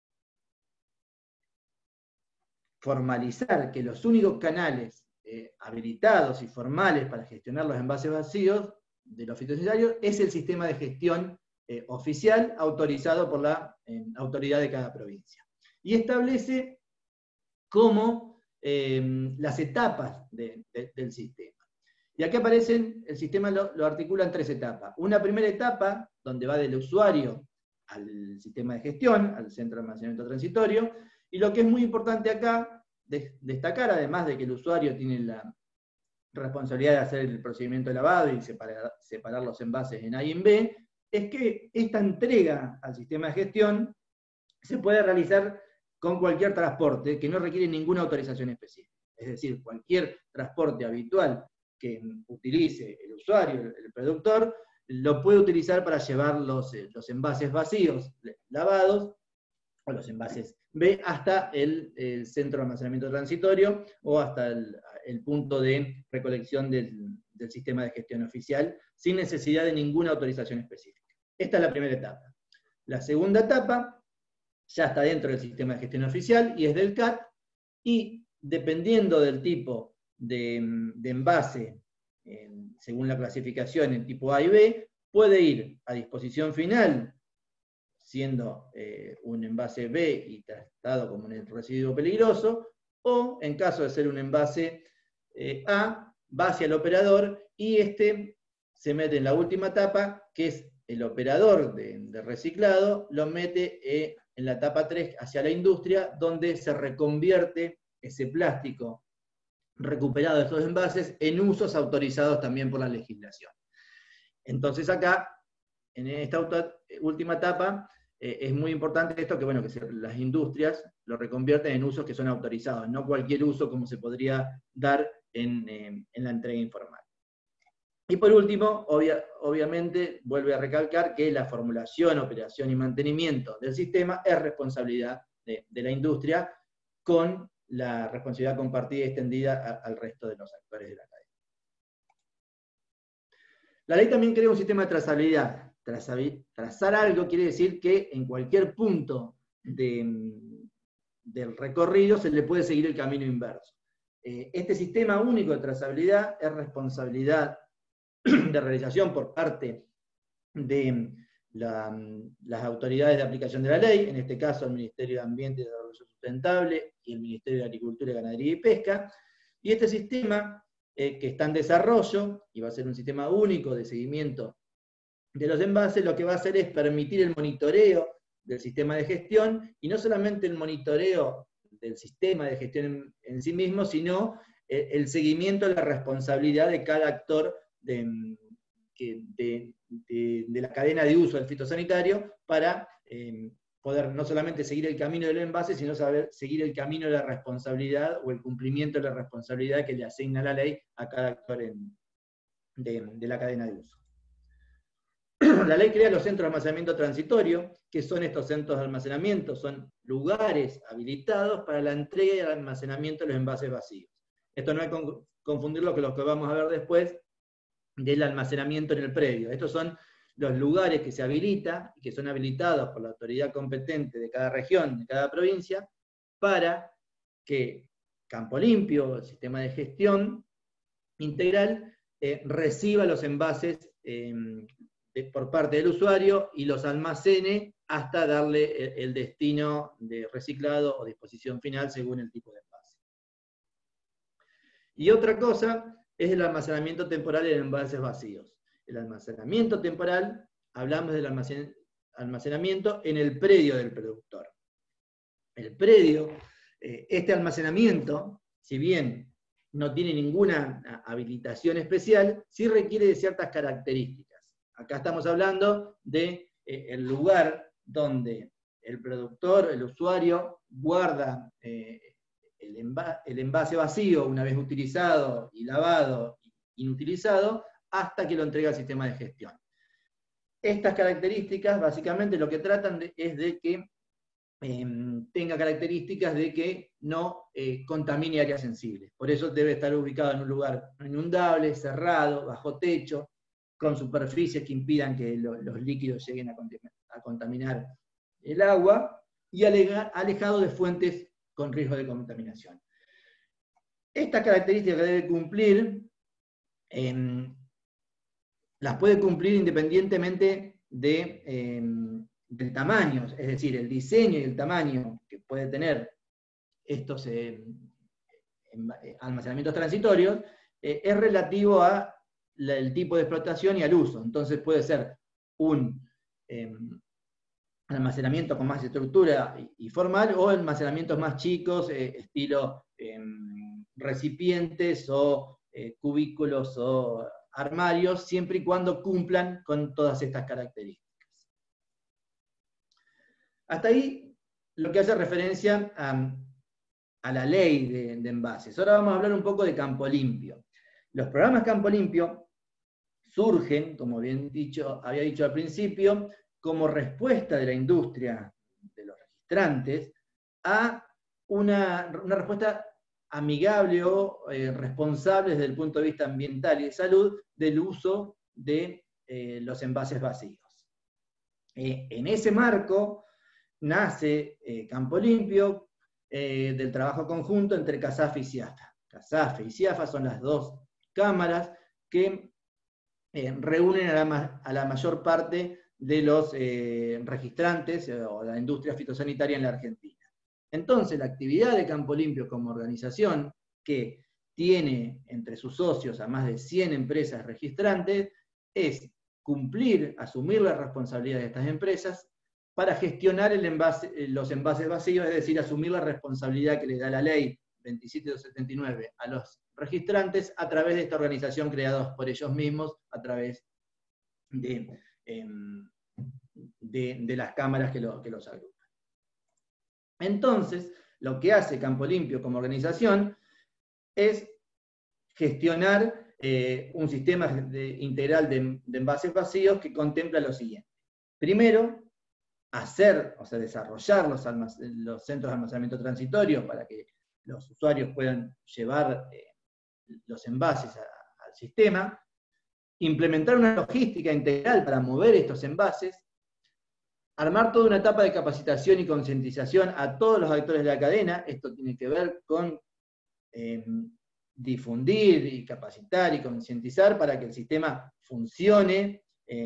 formalizar que los únicos canales habilitados y formales para gestionar los envases vacíos de los fitosanitarios es el sistema de gestión oficial autorizado por la autoridad de cada provincia. Y establece cómo las etapas del sistema. Y aquí aparecen, el sistema lo articula en tres etapas. Una primera etapa, donde va del usuario al sistema de gestión, al centro de almacenamiento transitorio, y lo que es muy importante acá, destacar, además de que el usuario tiene la responsabilidad de hacer el procedimiento de lavado y separar los envases en A y en B, es que esta entrega al sistema de gestión se puede realizar con cualquier transporte que no requiere ninguna autorización específica. Es decir, cualquier transporte habitual que utilice el usuario, el productor, lo puede utilizar para llevar los envases vacíos, lavados, o los envases B, hasta el centro de almacenamiento transitorio o hasta el punto de recolección del sistema de gestión oficial, sin necesidad de ninguna autorización específica. Esta es la primera etapa. La segunda etapa ya está dentro del sistema de gestión oficial y es del CAT, y dependiendo del tipo de envase, según la clasificación en tipo A y B, puede ir a disposición final, siendo un envase B y tratado como un residuo peligroso, o en caso de ser un envase A, va hacia el operador y este se mete en la última etapa, que es el operador de reciclado, lo mete en la etapa 3 hacia la industria, donde se reconvierte ese plástico recuperado de estos envases en usos autorizados también por la legislación. Entonces acá, en esta última etapa, es muy importante esto, que, bueno, que las industrias lo reconvierten en usos que son autorizados, no cualquier uso como se podría dar en la entrega informal. Y por último, obviamente, vuelve a recalcar que la formulación, operación y mantenimiento del sistema es responsabilidad de la industria, con la responsabilidad compartida y extendida al resto de los actores de la cadena. La ley también crea un sistema de trazabilidad. Trazar algo quiere decir que en cualquier punto del recorrido se le puede seguir el camino inverso. Este sistema único de trazabilidad es responsabilidad de realización por parte de las autoridades de aplicación de la ley, en este caso el Ministerio de Ambiente y Desarrollo Sustentable y el Ministerio de Agricultura, Ganadería y Pesca, y este sistema que está en desarrollo, y va a ser un sistema único de seguimiento de los envases, lo que va a hacer es permitir el monitoreo del sistema de gestión, y no solamente el monitoreo del sistema de gestión en sí mismo, sino el seguimiento de la responsabilidad de cada actor de la cadena de uso del fitosanitario, para poder no solamente seguir el camino del envase, sino saber seguir el camino de la responsabilidad o el cumplimiento de la responsabilidad que le asigna la ley a cada actor de la cadena de uso. La ley crea los centros de almacenamiento transitorio, que son estos centros de almacenamiento, son lugares habilitados para la entrega y el almacenamiento de los envases vacíos. Esto no hay que confundirlo con lo que vamos a ver después del almacenamiento en el predio. Estos son los lugares que se habilitan, que son habilitados por la autoridad competente de cada región, de cada provincia, para que Campo Limpio, el sistema de gestión integral, reciba los envases por parte del usuario y los almacene hasta darle el destino de reciclado o disposición final según el tipo de envase. Y otra cosa es el almacenamiento temporal en envases vacíos. El almacenamiento temporal, hablamos del almacenamiento en el predio del productor. El predio, este almacenamiento, si bien no tiene ninguna habilitación especial, sí requiere de ciertas características. Acá estamos hablando de el lugar donde el productor, el usuario, guarda el envase vacío una vez utilizado y lavado, inutilizado, hasta que lo entrega al sistema de gestión. Estas características, básicamente, lo que tratan es de que tenga características de que no contamine áreas sensibles. Por eso debe estar ubicado en un lugar no inundable, cerrado, bajo techo, con superficies que impidan que los líquidos lleguen a contaminar el agua, y alejado de fuentes con riesgo de contaminación. Estas características que debe cumplir, las puede cumplir independientemente del tamaño, es decir, el diseño y el tamaño que puede tener estos almacenamientos transitorios, es relativo al tipo de explotación y al uso. Entonces puede ser un almacenamiento con más estructura y formal, o almacenamientos más chicos, estilo recipientes o cubículos o armarios, siempre y cuando cumplan con todas estas características. Hasta ahí lo que hace referencia a la ley de envases. Ahora vamos a hablar un poco de Campo Limpio. Los programas Campo Limpio surgen, como bien había dicho al principio, como respuesta de la industria de los registrantes a una respuesta amigable o responsable desde el punto de vista ambiental y de salud del uso de los envases vacíos. En ese marco nace Campo Limpio del trabajo conjunto entre CASAFE y CIAFA. CASAFE y CIAFA son las dos cámaras que reúnen a la mayor parte de los registrantes o la industria fitosanitaria en la Argentina. Entonces, la actividad de Campo Limpio como organización, que tiene entre sus socios a más de 100 empresas registrantes, es cumplir, asumir la responsabilidad de estas empresas para gestionar los envases vacíos, es decir, asumir la responsabilidad que le da la ley 27279 a los registrantes a través de esta organización creada por ellos mismos, a través de las cámaras que los agrupan. Entonces, lo que hace Campo Limpio como organización es gestionar un sistema integral de envases vacíos que contempla lo siguiente. Primero, desarrollar los centros de almacenamiento transitorio para que los usuarios puedan llevar los envases al sistema, implementar una logística integral para mover estos envases, armar toda una etapa de capacitación y concientización a todos los actores de la cadena. Esto tiene que ver con difundir y capacitar y concientizar para que el sistema funcione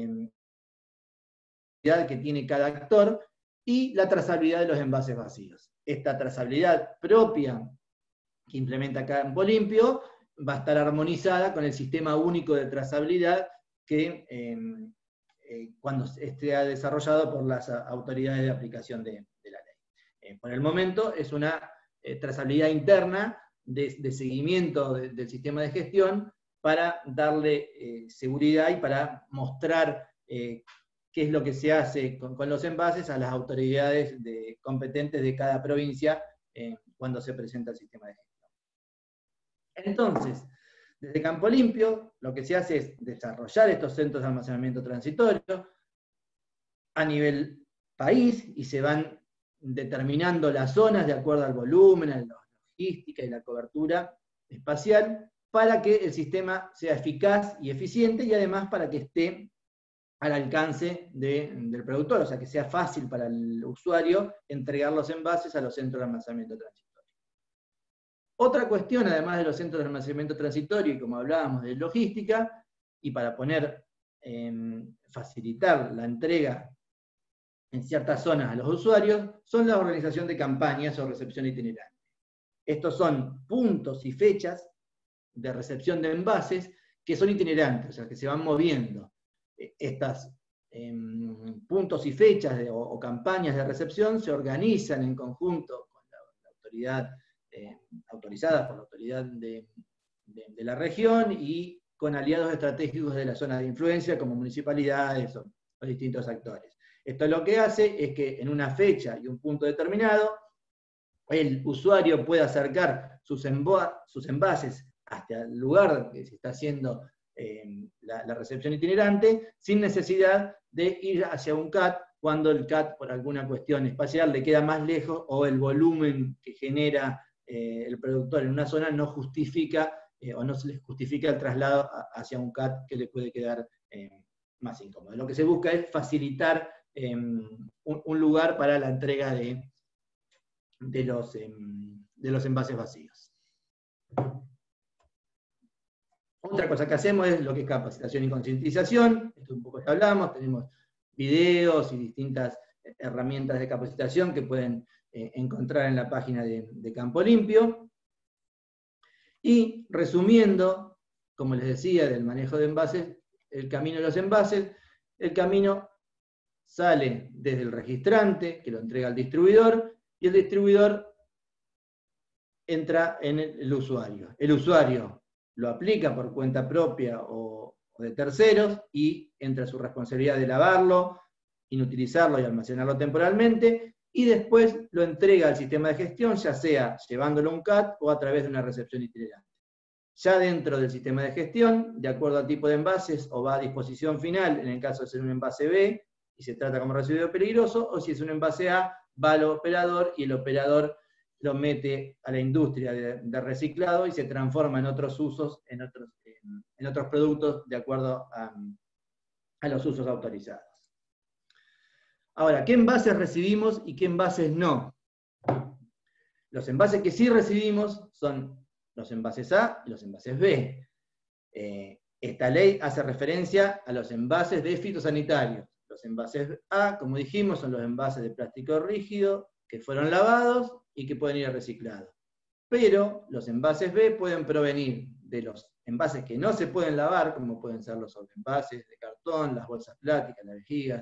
que tiene cada actor, y la trazabilidad de los envases vacíos. Esta trazabilidad propia que implementa Campo Limpio va a estar armonizada con el sistema único de trazabilidad que cuando esté desarrollado por las autoridades de aplicación de la ley. Por el momento es una trazabilidad interna de seguimiento del sistema de gestión para darle seguridad y para mostrar qué es lo que se hace con los envases a las autoridades competentes de cada provincia cuando se presenta el sistema de gestión. Entonces, desde Campo Limpio, lo que se hace es desarrollar estos centros de almacenamiento transitorio a nivel país, y se van determinando las zonas de acuerdo al volumen, a la logística y la cobertura espacial, para que el sistema sea eficaz y eficiente, y además para que esté al alcance del productor, o sea, que sea fácil para el usuario entregar los envases a los centros de almacenamiento transitorio. Otra cuestión, además de los centros de almacenamiento transitorio, y como hablábamos de logística, y para facilitar la entrega en ciertas zonas a los usuarios, son la organización de campañas o recepción itinerante. Estos son puntos y fechas de recepción de envases que son itinerantes, o sea, que se van moviendo. Estas puntos y fechas o campañas de recepción se organizan en conjunto con la autoridad autorizadas por la autoridad de la región y con aliados estratégicos de la zona de influencia como municipalidades o distintos actores. Esto lo que hace es que en una fecha y un punto determinado el usuario pueda acercar sus envases hasta el lugar que se está haciendo la recepción itinerante, sin necesidad de ir hacia un CAT cuando el CAT, por alguna cuestión espacial, le queda más lejos, o el volumen que genera el productor en una zona no justifica o no se les justifica el traslado hacia un CAT que le puede quedar más incómodo. Lo que se busca es facilitar un lugar para la entrega de los envases vacíos. Otra cosa que hacemos es lo que es capacitación y concientización. Esto un poco ya hablamos, tenemos videos y distintas herramientas de capacitación que pueden encontrar en la página de Campo Limpio. Y resumiendo, como les decía, del manejo de envases, el camino de los envases, el camino sale desde el registrante, que lo entrega al distribuidor, y el distribuidor entra en el usuario. El usuario lo aplica por cuenta propia o de terceros, y entra su responsabilidad de lavarlo, inutilizarlo y almacenarlo temporalmente, y después lo entrega al sistema de gestión, ya sea llevándolo a un CAT o a través de una recepción itinerante. Ya dentro del sistema de gestión, de acuerdo al tipo de envases, o va a disposición final, en el caso de ser un envase B, y se trata como residuo peligroso, o si es un envase A, va al operador, y el operador lo mete a la industria de reciclado y se transforma en otros usos, en otros productos, de acuerdo a los usos autorizados. Ahora, ¿qué envases recibimos y qué envases no? Los envases que sí recibimos son los envases A y los envases B. Esta ley hace referencia a los envases de fitosanitarios. Los envases A, como dijimos, son los envases de plástico rígido que fueron lavados y que pueden ir reciclados. Pero los envases B pueden provenir de los envases que no se pueden lavar, como pueden ser los sobreenvases de cartón, las bolsas plásticas, las vejigas,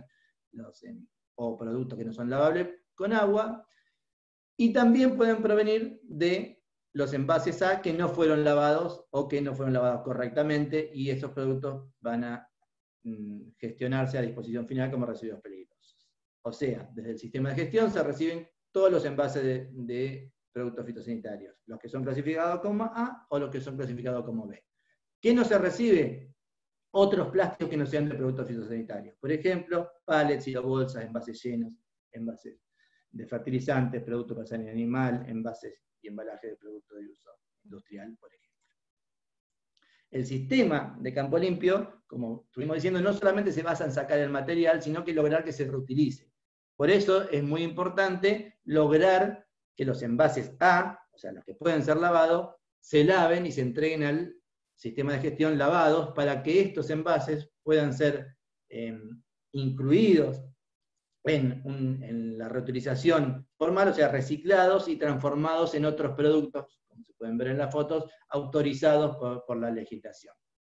o productos que no son lavables con agua, y también pueden provenir de los envases A que no fueron lavados o que no fueron lavados correctamente, y esos productos van a gestionarse a disposición final como residuos peligrosos. O sea, desde el sistema de gestión se reciben todos los envases de productos fitosanitarios, los que son clasificados como A o los que son clasificados como B. ¿Qué no se recibe? Otros plásticos que no sean de productos fitosanitarios. Por ejemplo, pallets, bolsas, envases llenos, envases de fertilizantes, productos para salud animal, envases y embalajes de productos de uso industrial, por ejemplo. El sistema de campo limpio, como estuvimos diciendo, no solamente se basa en sacar el material, sino que lograr que se reutilice. Por eso es muy importante lograr que los envases A, o sea, los que pueden ser lavados, se laven y se entreguen al sistema de gestión lavados para que estos envases puedan ser incluidos en la reutilización formal, o sea, reciclados y transformados en otros productos, como se pueden ver en las fotos, autorizados por la legislación.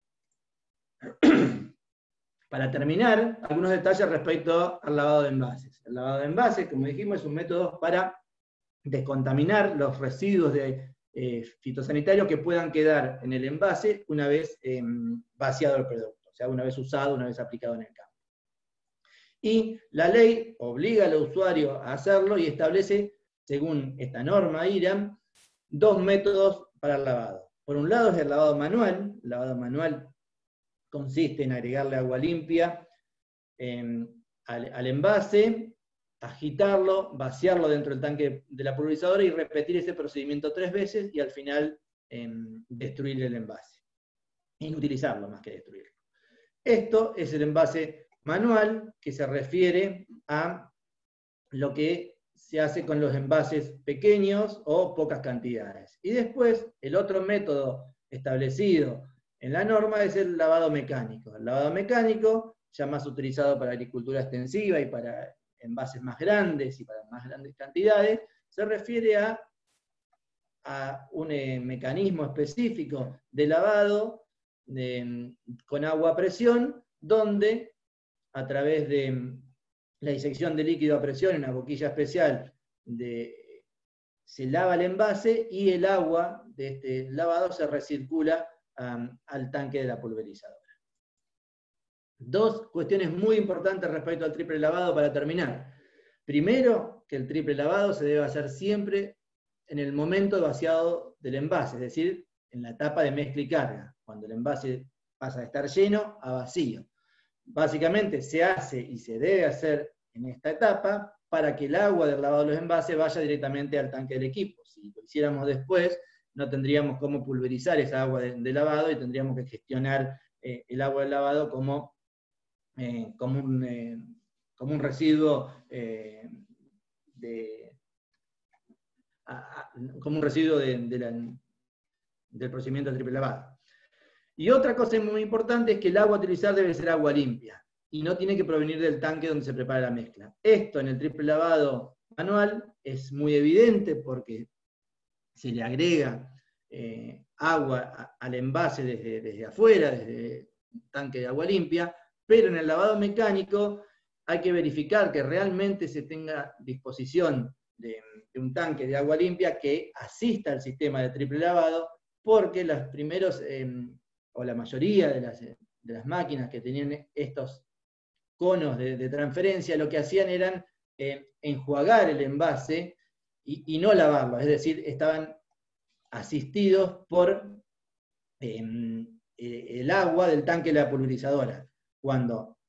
Para terminar, algunos detalles respecto al lavado de envases. El lavado de envases, como dijimos, es un método para descontaminar los residuos de fitosanitarios que puedan quedar en el envase una vez vaciado el producto, o sea, una vez usado, una vez aplicado en el campo. Y la ley obliga al usuario a hacerlo y establece, según esta norma IRAM, dos métodos para el lavado. Por un lado es el lavado manual. El lavado manual consiste en agregarle agua limpia al envase, agitarlo, vaciarlo dentro del tanque de la pulverizadora y repetir ese procedimiento 3 veces y al final destruir el envase. Inutilizarlo más que destruirlo. Esto es el envase manual, que se refiere a lo que se hace con los envases pequeños o pocas cantidades. Y después, el otro método establecido en la norma es el lavado mecánico. El lavado mecánico, ya más utilizado para agricultura extensiva y para envases más grandes y para más grandes cantidades, se refiere a un mecanismo específico de lavado con agua a presión, donde a través de la inyección de líquido a presión en una boquilla especial se lava el envase y el agua de este lavado se recircula al tanque de la pulverizadora. Dos cuestiones muy importantes respecto al triple lavado para terminar. Primero, que el triple lavado se debe hacer siempre en el momento de vaciado del envase, es decir, en la etapa de mezcla y carga, cuando el envase pasa de estar lleno a vacío. Básicamente se hace y se debe hacer en esta etapa para que el agua del lavado de los envases vaya directamente al tanque del equipo. Si lo hiciéramos después, no tendríamos cómo pulverizar esa agua de lavado y tendríamos que gestionar el agua del lavado como un residuo del procedimiento del triple lavado. Y otra cosa muy importante es que el agua a utilizar debe ser agua limpia y no tiene que provenir del tanque donde se prepara la mezcla. Esto en el triple lavado manual es muy evidente porque se le agrega agua al envase desde afuera, desde un tanque de agua limpia, pero en el lavado mecánico hay que verificar que realmente se tenga disposición de un tanque de agua limpia que asista al sistema de triple lavado, porque los primeros, o la mayoría de las máquinas que tenían estos conos de transferencia, lo que hacían eran enjuagar el envase y no lavarlo, es decir, estaban asistidos por el agua del tanque de la pulverizadora. Cuando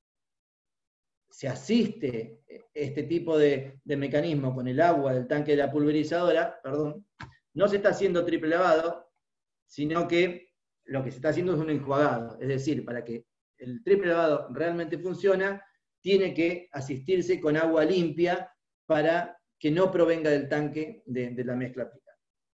se asiste este tipo de mecanismo con el agua del tanque de la pulverizadora, no se está haciendo triple lavado, sino que lo que se está haciendo es un enjuagado. Es decir, para que el triple lavado realmente funcione, tiene que asistirse con agua limpia para que no provenga del tanque de la mezcla aplicada.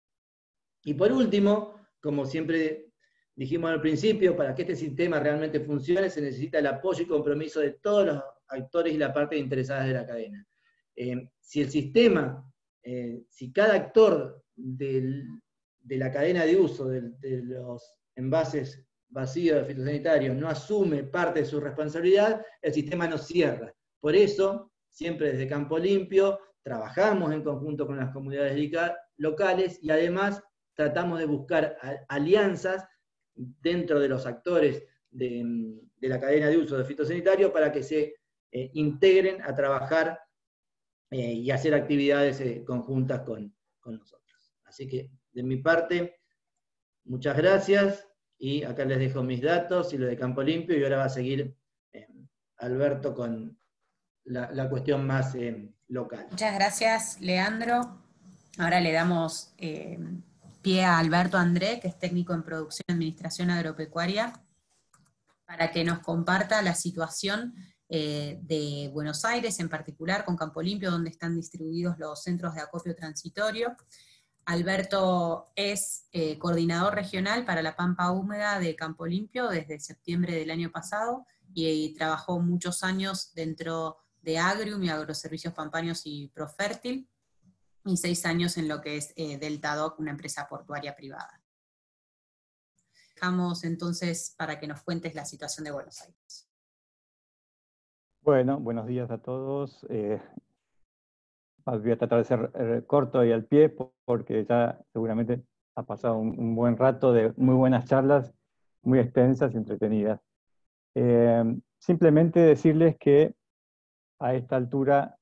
Y por último, como siempre dijimos al principio, para que este sistema realmente funcione se necesita el apoyo y compromiso de todos los actores y la parte interesada de la cadena. Si el sistema, si cada actor de la cadena de uso de los envases vacíos de fitosanitarios no asume parte de su responsabilidad, el sistema no cierra. Por eso, siempre desde Campo Limpio, trabajamos en conjunto con las comunidades locales y además tratamos de buscar alianzas dentro de los actores de la cadena de uso de fitosanitarios para que se integren a trabajar y hacer actividades conjuntas con nosotros. Así que, de mi parte, muchas gracias, y acá les dejo mis datos y lo de Campo Limpio, y ahora va a seguir Alberto con la cuestión más local. Muchas gracias, Leandro. Ahora le damos pie a Alberto André, que es técnico en producción y administración agropecuaria, para que nos comparta la situación de Buenos Aires, en particular con Campo Limpio, donde están distribuidos los centros de acopio transitorio. Alberto es coordinador regional para la Pampa Húmeda de Campo Limpio desde septiembre del año pasado, y trabajó muchos años dentro de Agrium y Agroservicios Pampanios y Profértil, y 6 años en lo que es Delta Doc, una empresa portuaria privada. Dejamos entonces para que nos cuentes la situación de Buenos Aires. Bueno, buenos días a todos. Voy a tratar de ser corto y al pie porque ya seguramente ha pasado un buen rato de muy buenas charlas, muy extensas y entretenidas. Simplemente decirles que a esta altura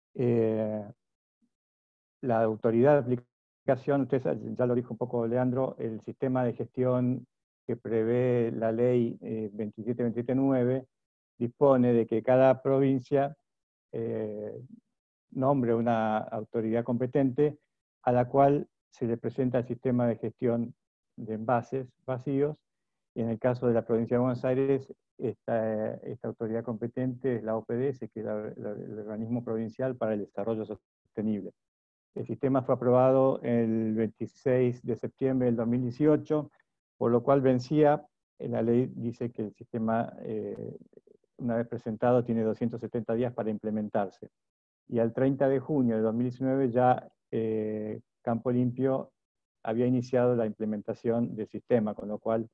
la autoridad de aplicación, usted ya lo dijo un poco Leandro, el sistema de gestión que prevé la ley 27.9 dispone de que cada provincia nombre una autoridad competente a la cual se le presenta el sistema de gestión de envases vacíos, y en el caso de la provincia de Buenos Aires, esta autoridad competente es la OPDS, que es el organismo provincial para el desarrollo sostenible. El sistema fue aprobado el 26 de septiembre del 2018, por lo cual vencía, la ley dice que el sistema, una vez presentado, tiene 270 días para implementarse. Y al 30 de junio de 2019 ya Campo Limpio había iniciado la implementación del sistema, con lo cual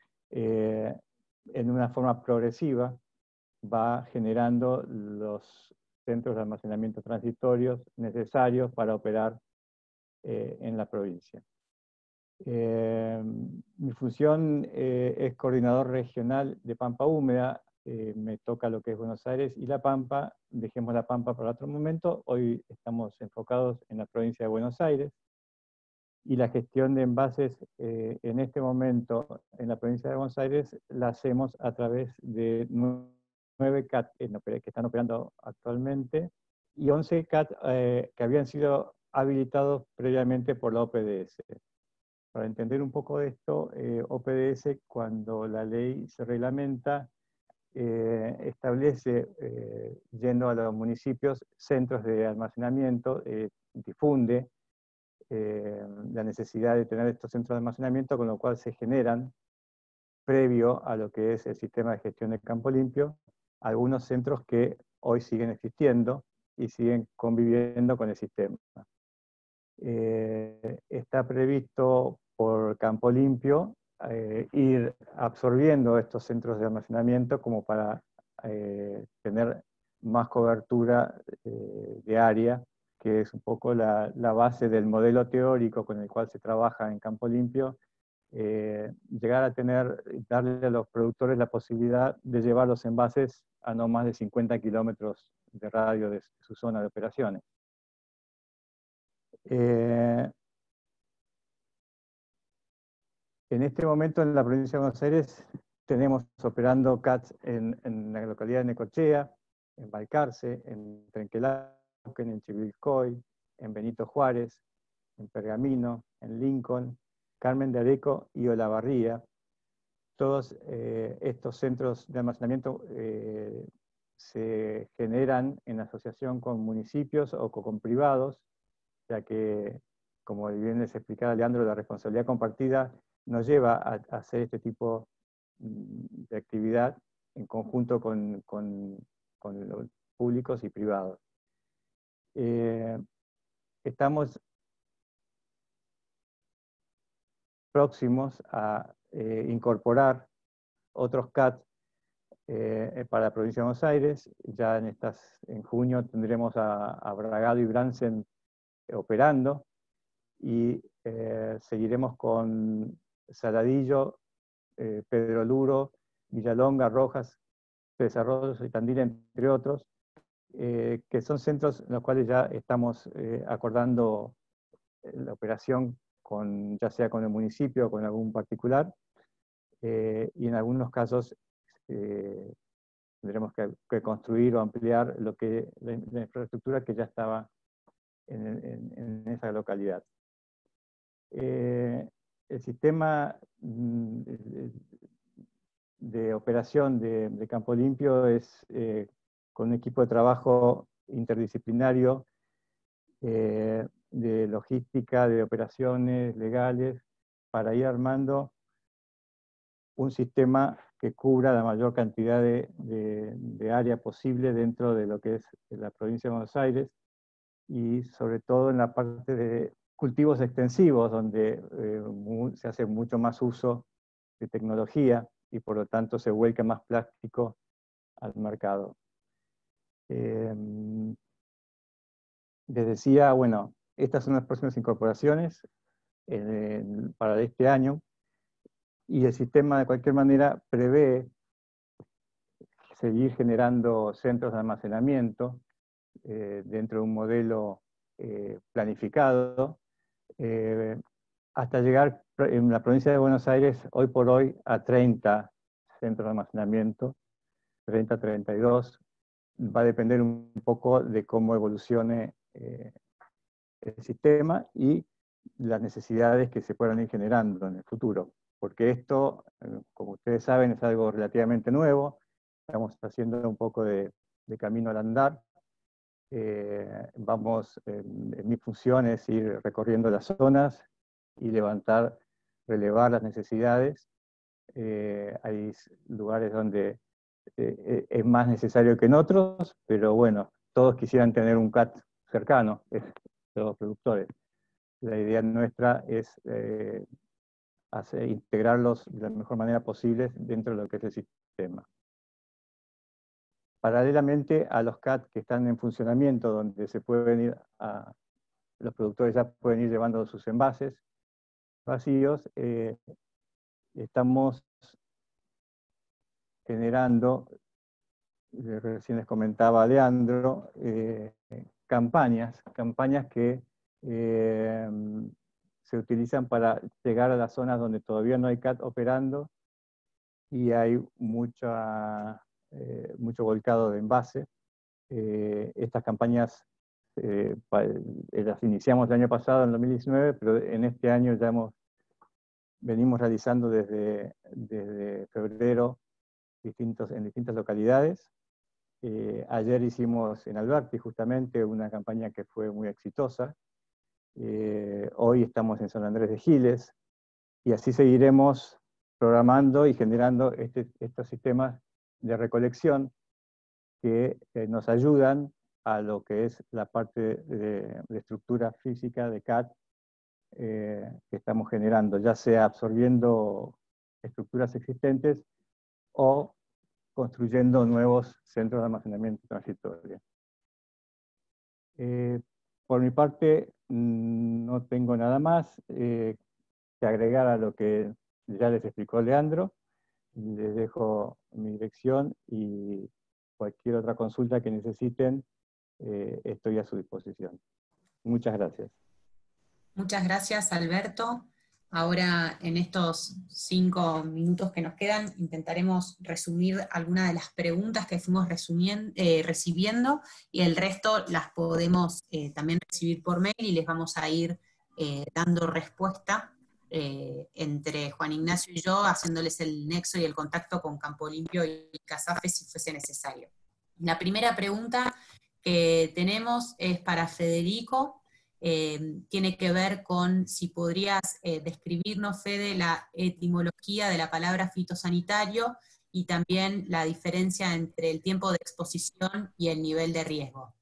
en una forma progresiva va generando los centros de almacenamiento transitorios necesarios para operar en la provincia. Mi función es coordinador regional de Pampa Húmeda. Me toca lo que es Buenos Aires y La Pampa. Dejemos La Pampa para otro momento. Hoy estamos enfocados en la provincia de Buenos Aires, y la gestión de envases en este momento en la provincia de Buenos Aires la hacemos a través de 9 CAT que están operando actualmente, y 11 CAT que habían sido habilitados previamente por la OPDS. Para entender un poco de esto, OPDS, cuando la ley se reglamenta, establece, yendo a los municipios, centros de almacenamiento, difunde la necesidad de tener estos centros de almacenamiento, con lo cual se generan, previo a lo que es el sistema de gestión de Campo Limpio, algunos centros que hoy siguen existiendo y siguen conviviendo con el sistema. Está previsto por Campo Limpio ir absorbiendo estos centros de almacenamiento como para tener más cobertura de área, que es un poco la base del modelo teórico con el cual se trabaja en Campo Limpio, llegar a darle a los productores la posibilidad de llevar los envases a no más de 50 kilómetros de radio de su zona de operaciones. En este momento en la provincia de Buenos Aires tenemos operando CATs en la localidad de Necochea, en Balcarce, en Trenquelauquen, en Chivilcoy, en Benito Juárez, en Pergamino, en Lincoln, Carmen de Areco y Olavarría. Todos estos centros de almacenamiento se generan en asociación con municipios o con privados, ya que, como bien les explicaba Leandro, la responsabilidad compartida nos lleva a hacer este tipo de actividad en conjunto con los públicos y privados. Estamos próximos a incorporar otros CAT para la provincia de Buenos Aires. Ya en junio tendremos a Bragado y Bransen operando, y seguiremos con Saladillo, Pedro Luro, Villalonga, Rojas, Tres Arroyos y Tandil, entre otros, que son centros en los cuales ya estamos acordando la operación ya sea con el municipio o con algún particular, y en algunos casos tendremos que construir o ampliar la infraestructura que ya estaba en esa localidad. El sistema de operación de Campo Limpio es con un equipo de trabajo interdisciplinario de logística, de operaciones legales, para ir armando un sistema que cubra la mayor cantidad de área posible dentro de lo que es la provincia de Buenos Aires, y sobre todo en la parte de cultivos extensivos, donde se hace mucho más uso de tecnología y por lo tanto se vuelca más plástico al mercado. Les decía, bueno, estas son las próximas incorporaciones para este año, y el sistema de cualquier manera prevé seguir generando centros de almacenamiento dentro de un modelo planificado, hasta llegar en la provincia de Buenos Aires hoy por hoy a 30 centros de almacenamiento, 30, 32. Va a depender un poco de cómo evolucione el sistema y las necesidades que se puedan ir generando en el futuro. Porque esto, como ustedes saben, es algo relativamente nuevo. Estamos haciendo un poco de camino al andar. Mi función es ir recorriendo las zonas y relevar las necesidades. Hay lugares donde es más necesario que en otros, pero bueno, todos quisieran tener un CAT cercano, los productores. La idea nuestra es integrarlos de la mejor manera posible dentro de lo que es el sistema. Paralelamente a los CAT que están en funcionamiento, donde los productores ya pueden ir llevando sus envases vacíos, estamos generando, recién les comentaba Leandro, campañas que se utilizan para llegar a las zonas donde todavía no hay CAT operando y hay mucho volcado de envase. Estas campañas las iniciamos el año pasado, en 2019, pero en este año ya venimos realizando desde febrero en distintas localidades. Ayer hicimos en Alberti justamente una campaña que fue muy exitosa. Hoy estamos en San Andrés de Giles, y así seguiremos programando y generando estos sistemas de recolección que nos ayudan a lo que es la parte de estructura física de CAT que estamos generando, ya sea absorbiendo estructuras existentes o construyendo nuevos centros de almacenamiento transitorio. Por mi parte, no tengo nada más que agregar a lo que ya les explicó Leandro. Les dejo mi dirección y cualquier otra consulta que necesiten, estoy a su disposición. Muchas gracias. Muchas gracias, Alberto. Ahora, en estos 5 minutos que nos quedan, intentaremos resumir algunas de las preguntas que fuimos recibiendo, y el resto las podemos también recibir por mail, y les vamos a ir dando respuesta entre Juan Ignacio y yo, haciéndoles el nexo y el contacto con Campo Limpio y CASAFE si fuese necesario. La primera pregunta que tenemos es para Federico. Tiene que ver con si podrías describirnos, Fede, la etimología de la palabra fitosanitario y también la diferencia entre el tiempo de exposición y el nivel de riesgo.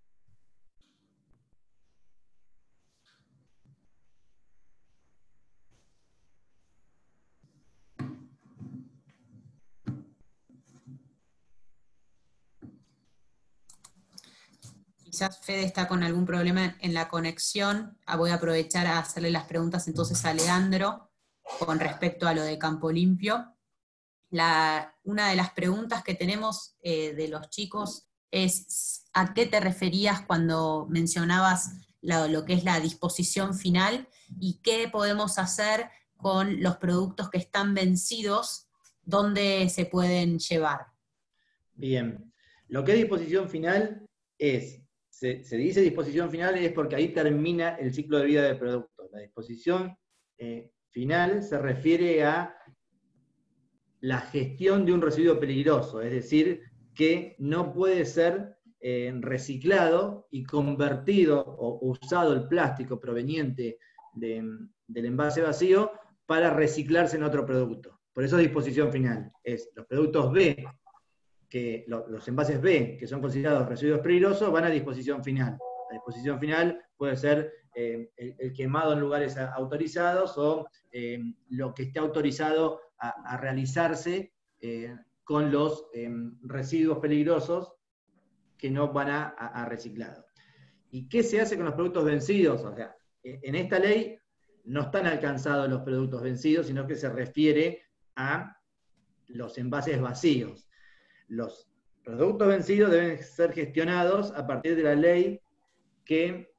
Quizás Fede está con algún problema en la conexión. Voy a aprovechar a hacerle las preguntas entonces a Leandro con respecto a lo de Campo Limpio. Una de las preguntas que tenemos de los chicos es ¿a qué te referías cuando mencionabas lo que es la disposición final y qué podemos hacer con los productos que están vencidos, dónde se pueden llevar? Bien, lo que es disposición final es, se dice disposición final es porque ahí termina el ciclo de vida del producto. La disposición final se refiere a la gestión de un residuo peligroso, es decir, que no puede ser reciclado y convertido o usado el plástico proveniente del envase vacío para reciclarse en otro producto. Por eso disposición final. Es los productos B, que los envases B, que son considerados residuos peligrosos, van a disposición final. La disposición final puede ser el quemado en lugares autorizados o lo que esté autorizado a realizarse con los residuos peligrosos que no van a reciclado. ¿Y qué se hace con los productos vencidos? O sea, en esta ley no están alcanzados los productos vencidos, sino que se refiere a los envases vacíos. Los productos vencidos deben ser gestionados a partir de la ley que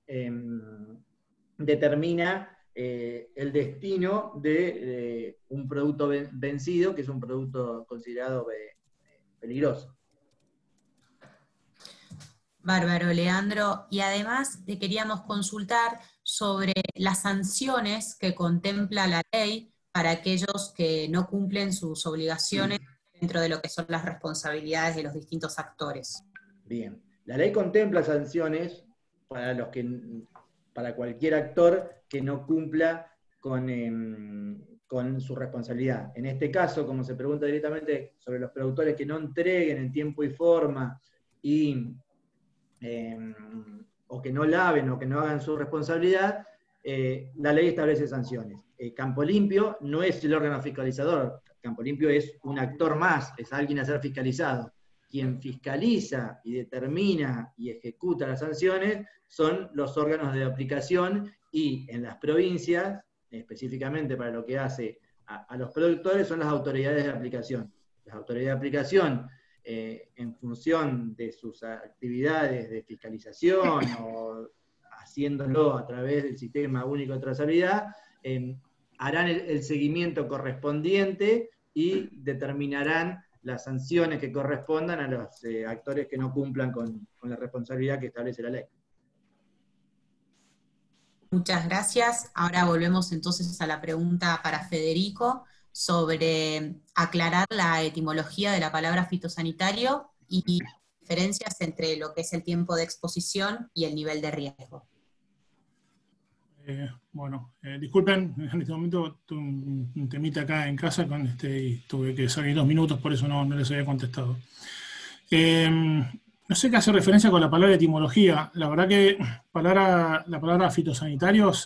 determina el destino de un producto vencido, que es un producto considerado peligroso. Bárbaro, Leandro. Y además te queríamos consultar sobre las sanciones que contempla la ley para aquellos que no cumplen sus obligaciones dentro de lo que son las responsabilidades de los distintos actores. Bien, la ley contempla sanciones para cualquier actor que no cumpla con su responsabilidad. En este caso, como se pregunta directamente sobre los productores que no entreguen en tiempo y forma o que no laven o que no hagan su responsabilidad, la ley establece sanciones. Campo Limpio no es el órgano fiscalizador. Campo Limpio es un actor más, es alguien a ser fiscalizado. Quien fiscaliza y determina y ejecuta las sanciones son los órganos de aplicación, y en las provincias, específicamente para lo que hace a los productores, son las autoridades de aplicación. Las autoridades de aplicación, en función de sus actividades de fiscalización o haciéndolo a través del Sistema Único de Trazabilidad, harán el seguimiento correspondiente y determinarán las sanciones que correspondan a los actores que no cumplan con la responsabilidad que establece la ley. Muchas gracias. Ahora volvemos entonces a la pregunta para Federico sobre aclarar la etimología de la palabra fitosanitario y diferencias entre lo que es el tiempo de exposición y el nivel de riesgo. Disculpen, en este momento tuve un temita acá en casa y tuve que salir 2 minutos, por eso no les había contestado. No sé qué hace referencia con la palabra etimología. La verdad que la palabra fitosanitarios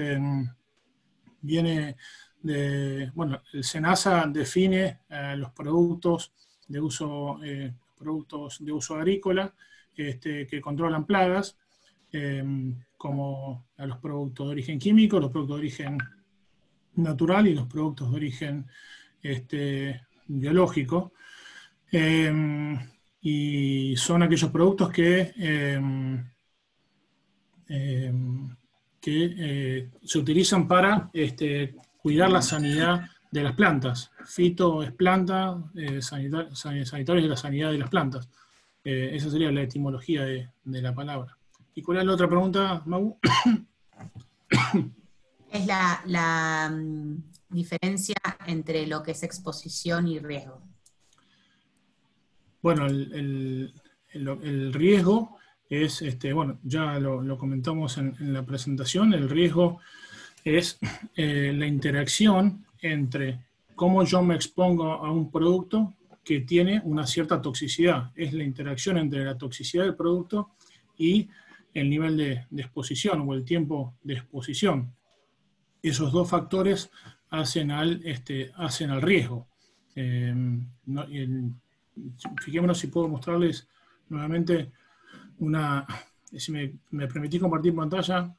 viene de, el SENASA define los productos de uso agrícola que controlan plagas, como a los productos de origen químico, los productos de origen natural y los productos de origen biológico. Y son aquellos productos que se utilizan para cuidar la sanidad de las plantas. Fito es planta, sanitario es la sanidad de las plantas. Esa sería la etimología de la palabra. ¿Y cuál es la otra pregunta, Mau? Es la diferencia entre lo que es exposición y riesgo. Bueno, el riesgo es, bueno, ya lo comentamos en la presentación, el riesgo es la interacción entre cómo yo me expongo a un producto que tiene una cierta toxicidad. Es la interacción entre la toxicidad del producto y el nivel de exposición o el tiempo de exposición. Esos dos factores hacen al riesgo. Fijémonos si puedo mostrarles nuevamente si me permitís compartir pantalla,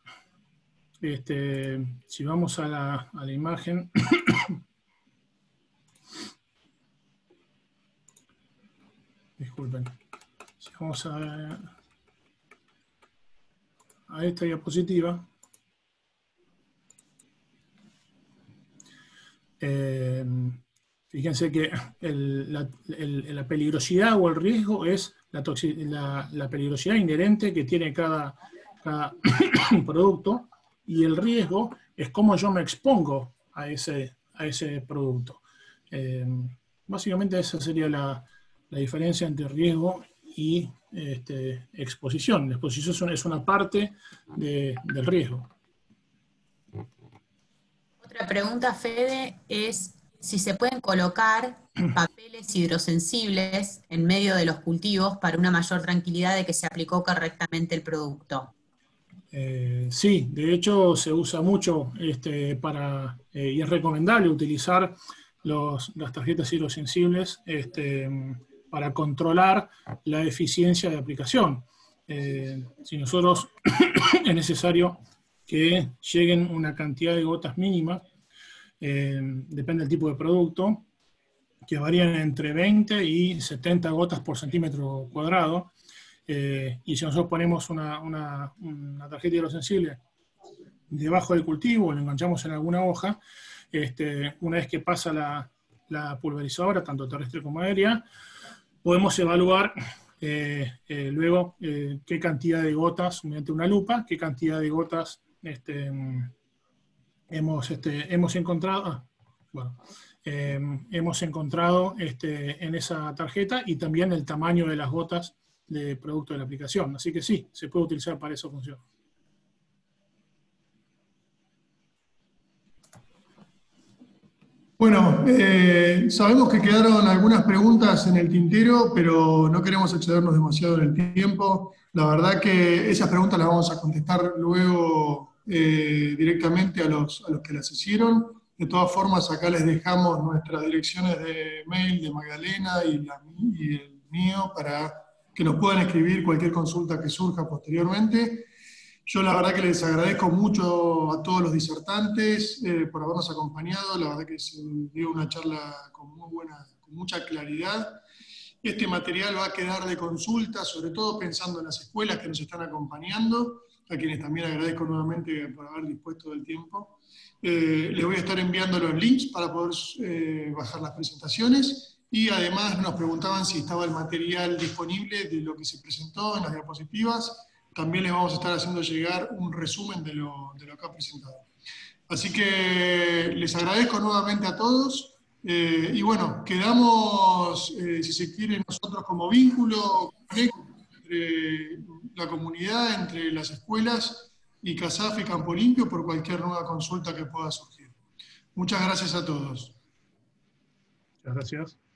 si vamos a la imagen, disculpen, si vamos a esta diapositiva, fíjense que la peligrosidad o el riesgo es la peligrosidad inherente que tiene cada producto, y el riesgo es cómo yo me expongo a ese producto. Básicamente esa sería la diferencia entre riesgo y exposición. La exposición es una parte del riesgo. Otra pregunta, Fede, es si se pueden colocar papeles hidrosensibles en medio de los cultivos para una mayor tranquilidad de que se aplicó correctamente el producto. Sí, de hecho se usa mucho y es recomendable utilizar las tarjetas hidrosensibles para controlar la eficiencia de aplicación. Si nosotros es necesario que lleguen una cantidad de gotas mínima, depende del tipo de producto, que varían entre 20 y 70 gotas por centímetro cuadrado, y si nosotros ponemos una tarjeta hidrosensible debajo del cultivo o lo enganchamos en alguna hoja, una vez que pasa la pulverizadora, tanto terrestre como aérea, podemos evaluar luego qué cantidad de gotas, mediante una lupa, qué cantidad de gotas hemos encontrado, hemos encontrado en esa tarjeta, y también el tamaño de las gotas de producto de la aplicación. Así que sí, se puede utilizar para esa función. Bueno, sabemos que quedaron algunas preguntas en el tintero, pero no queremos excedernos demasiado en el tiempo. La verdad que esas preguntas las vamos a contestar luego directamente a los que las hicieron. De todas formas, acá les dejamos nuestras direcciones de mail de Magdalena y el mío para que nos puedan escribir cualquier consulta que surja posteriormente. Yo la verdad que les agradezco mucho a todos los disertantes por habernos acompañado. La verdad que se dio una charla con mucha claridad. Este material va a quedar de consulta, sobre todo pensando en las escuelas que nos están acompañando, a quienes también agradezco nuevamente por haber dispuesto del tiempo. Les voy a estar enviando los links para poder bajar las presentaciones, y además nos preguntaban si estaba el material disponible de lo que se presentó en las diapositivas. También les vamos a estar haciendo llegar un resumen de lo acá presentado. Así que les agradezco nuevamente a todos, y bueno, quedamos, si se quiere, nosotros como vínculo entre la comunidad, entre las escuelas y CASAF y Campo Limpio, por cualquier nueva consulta que pueda surgir. Muchas gracias a todos. Muchas gracias.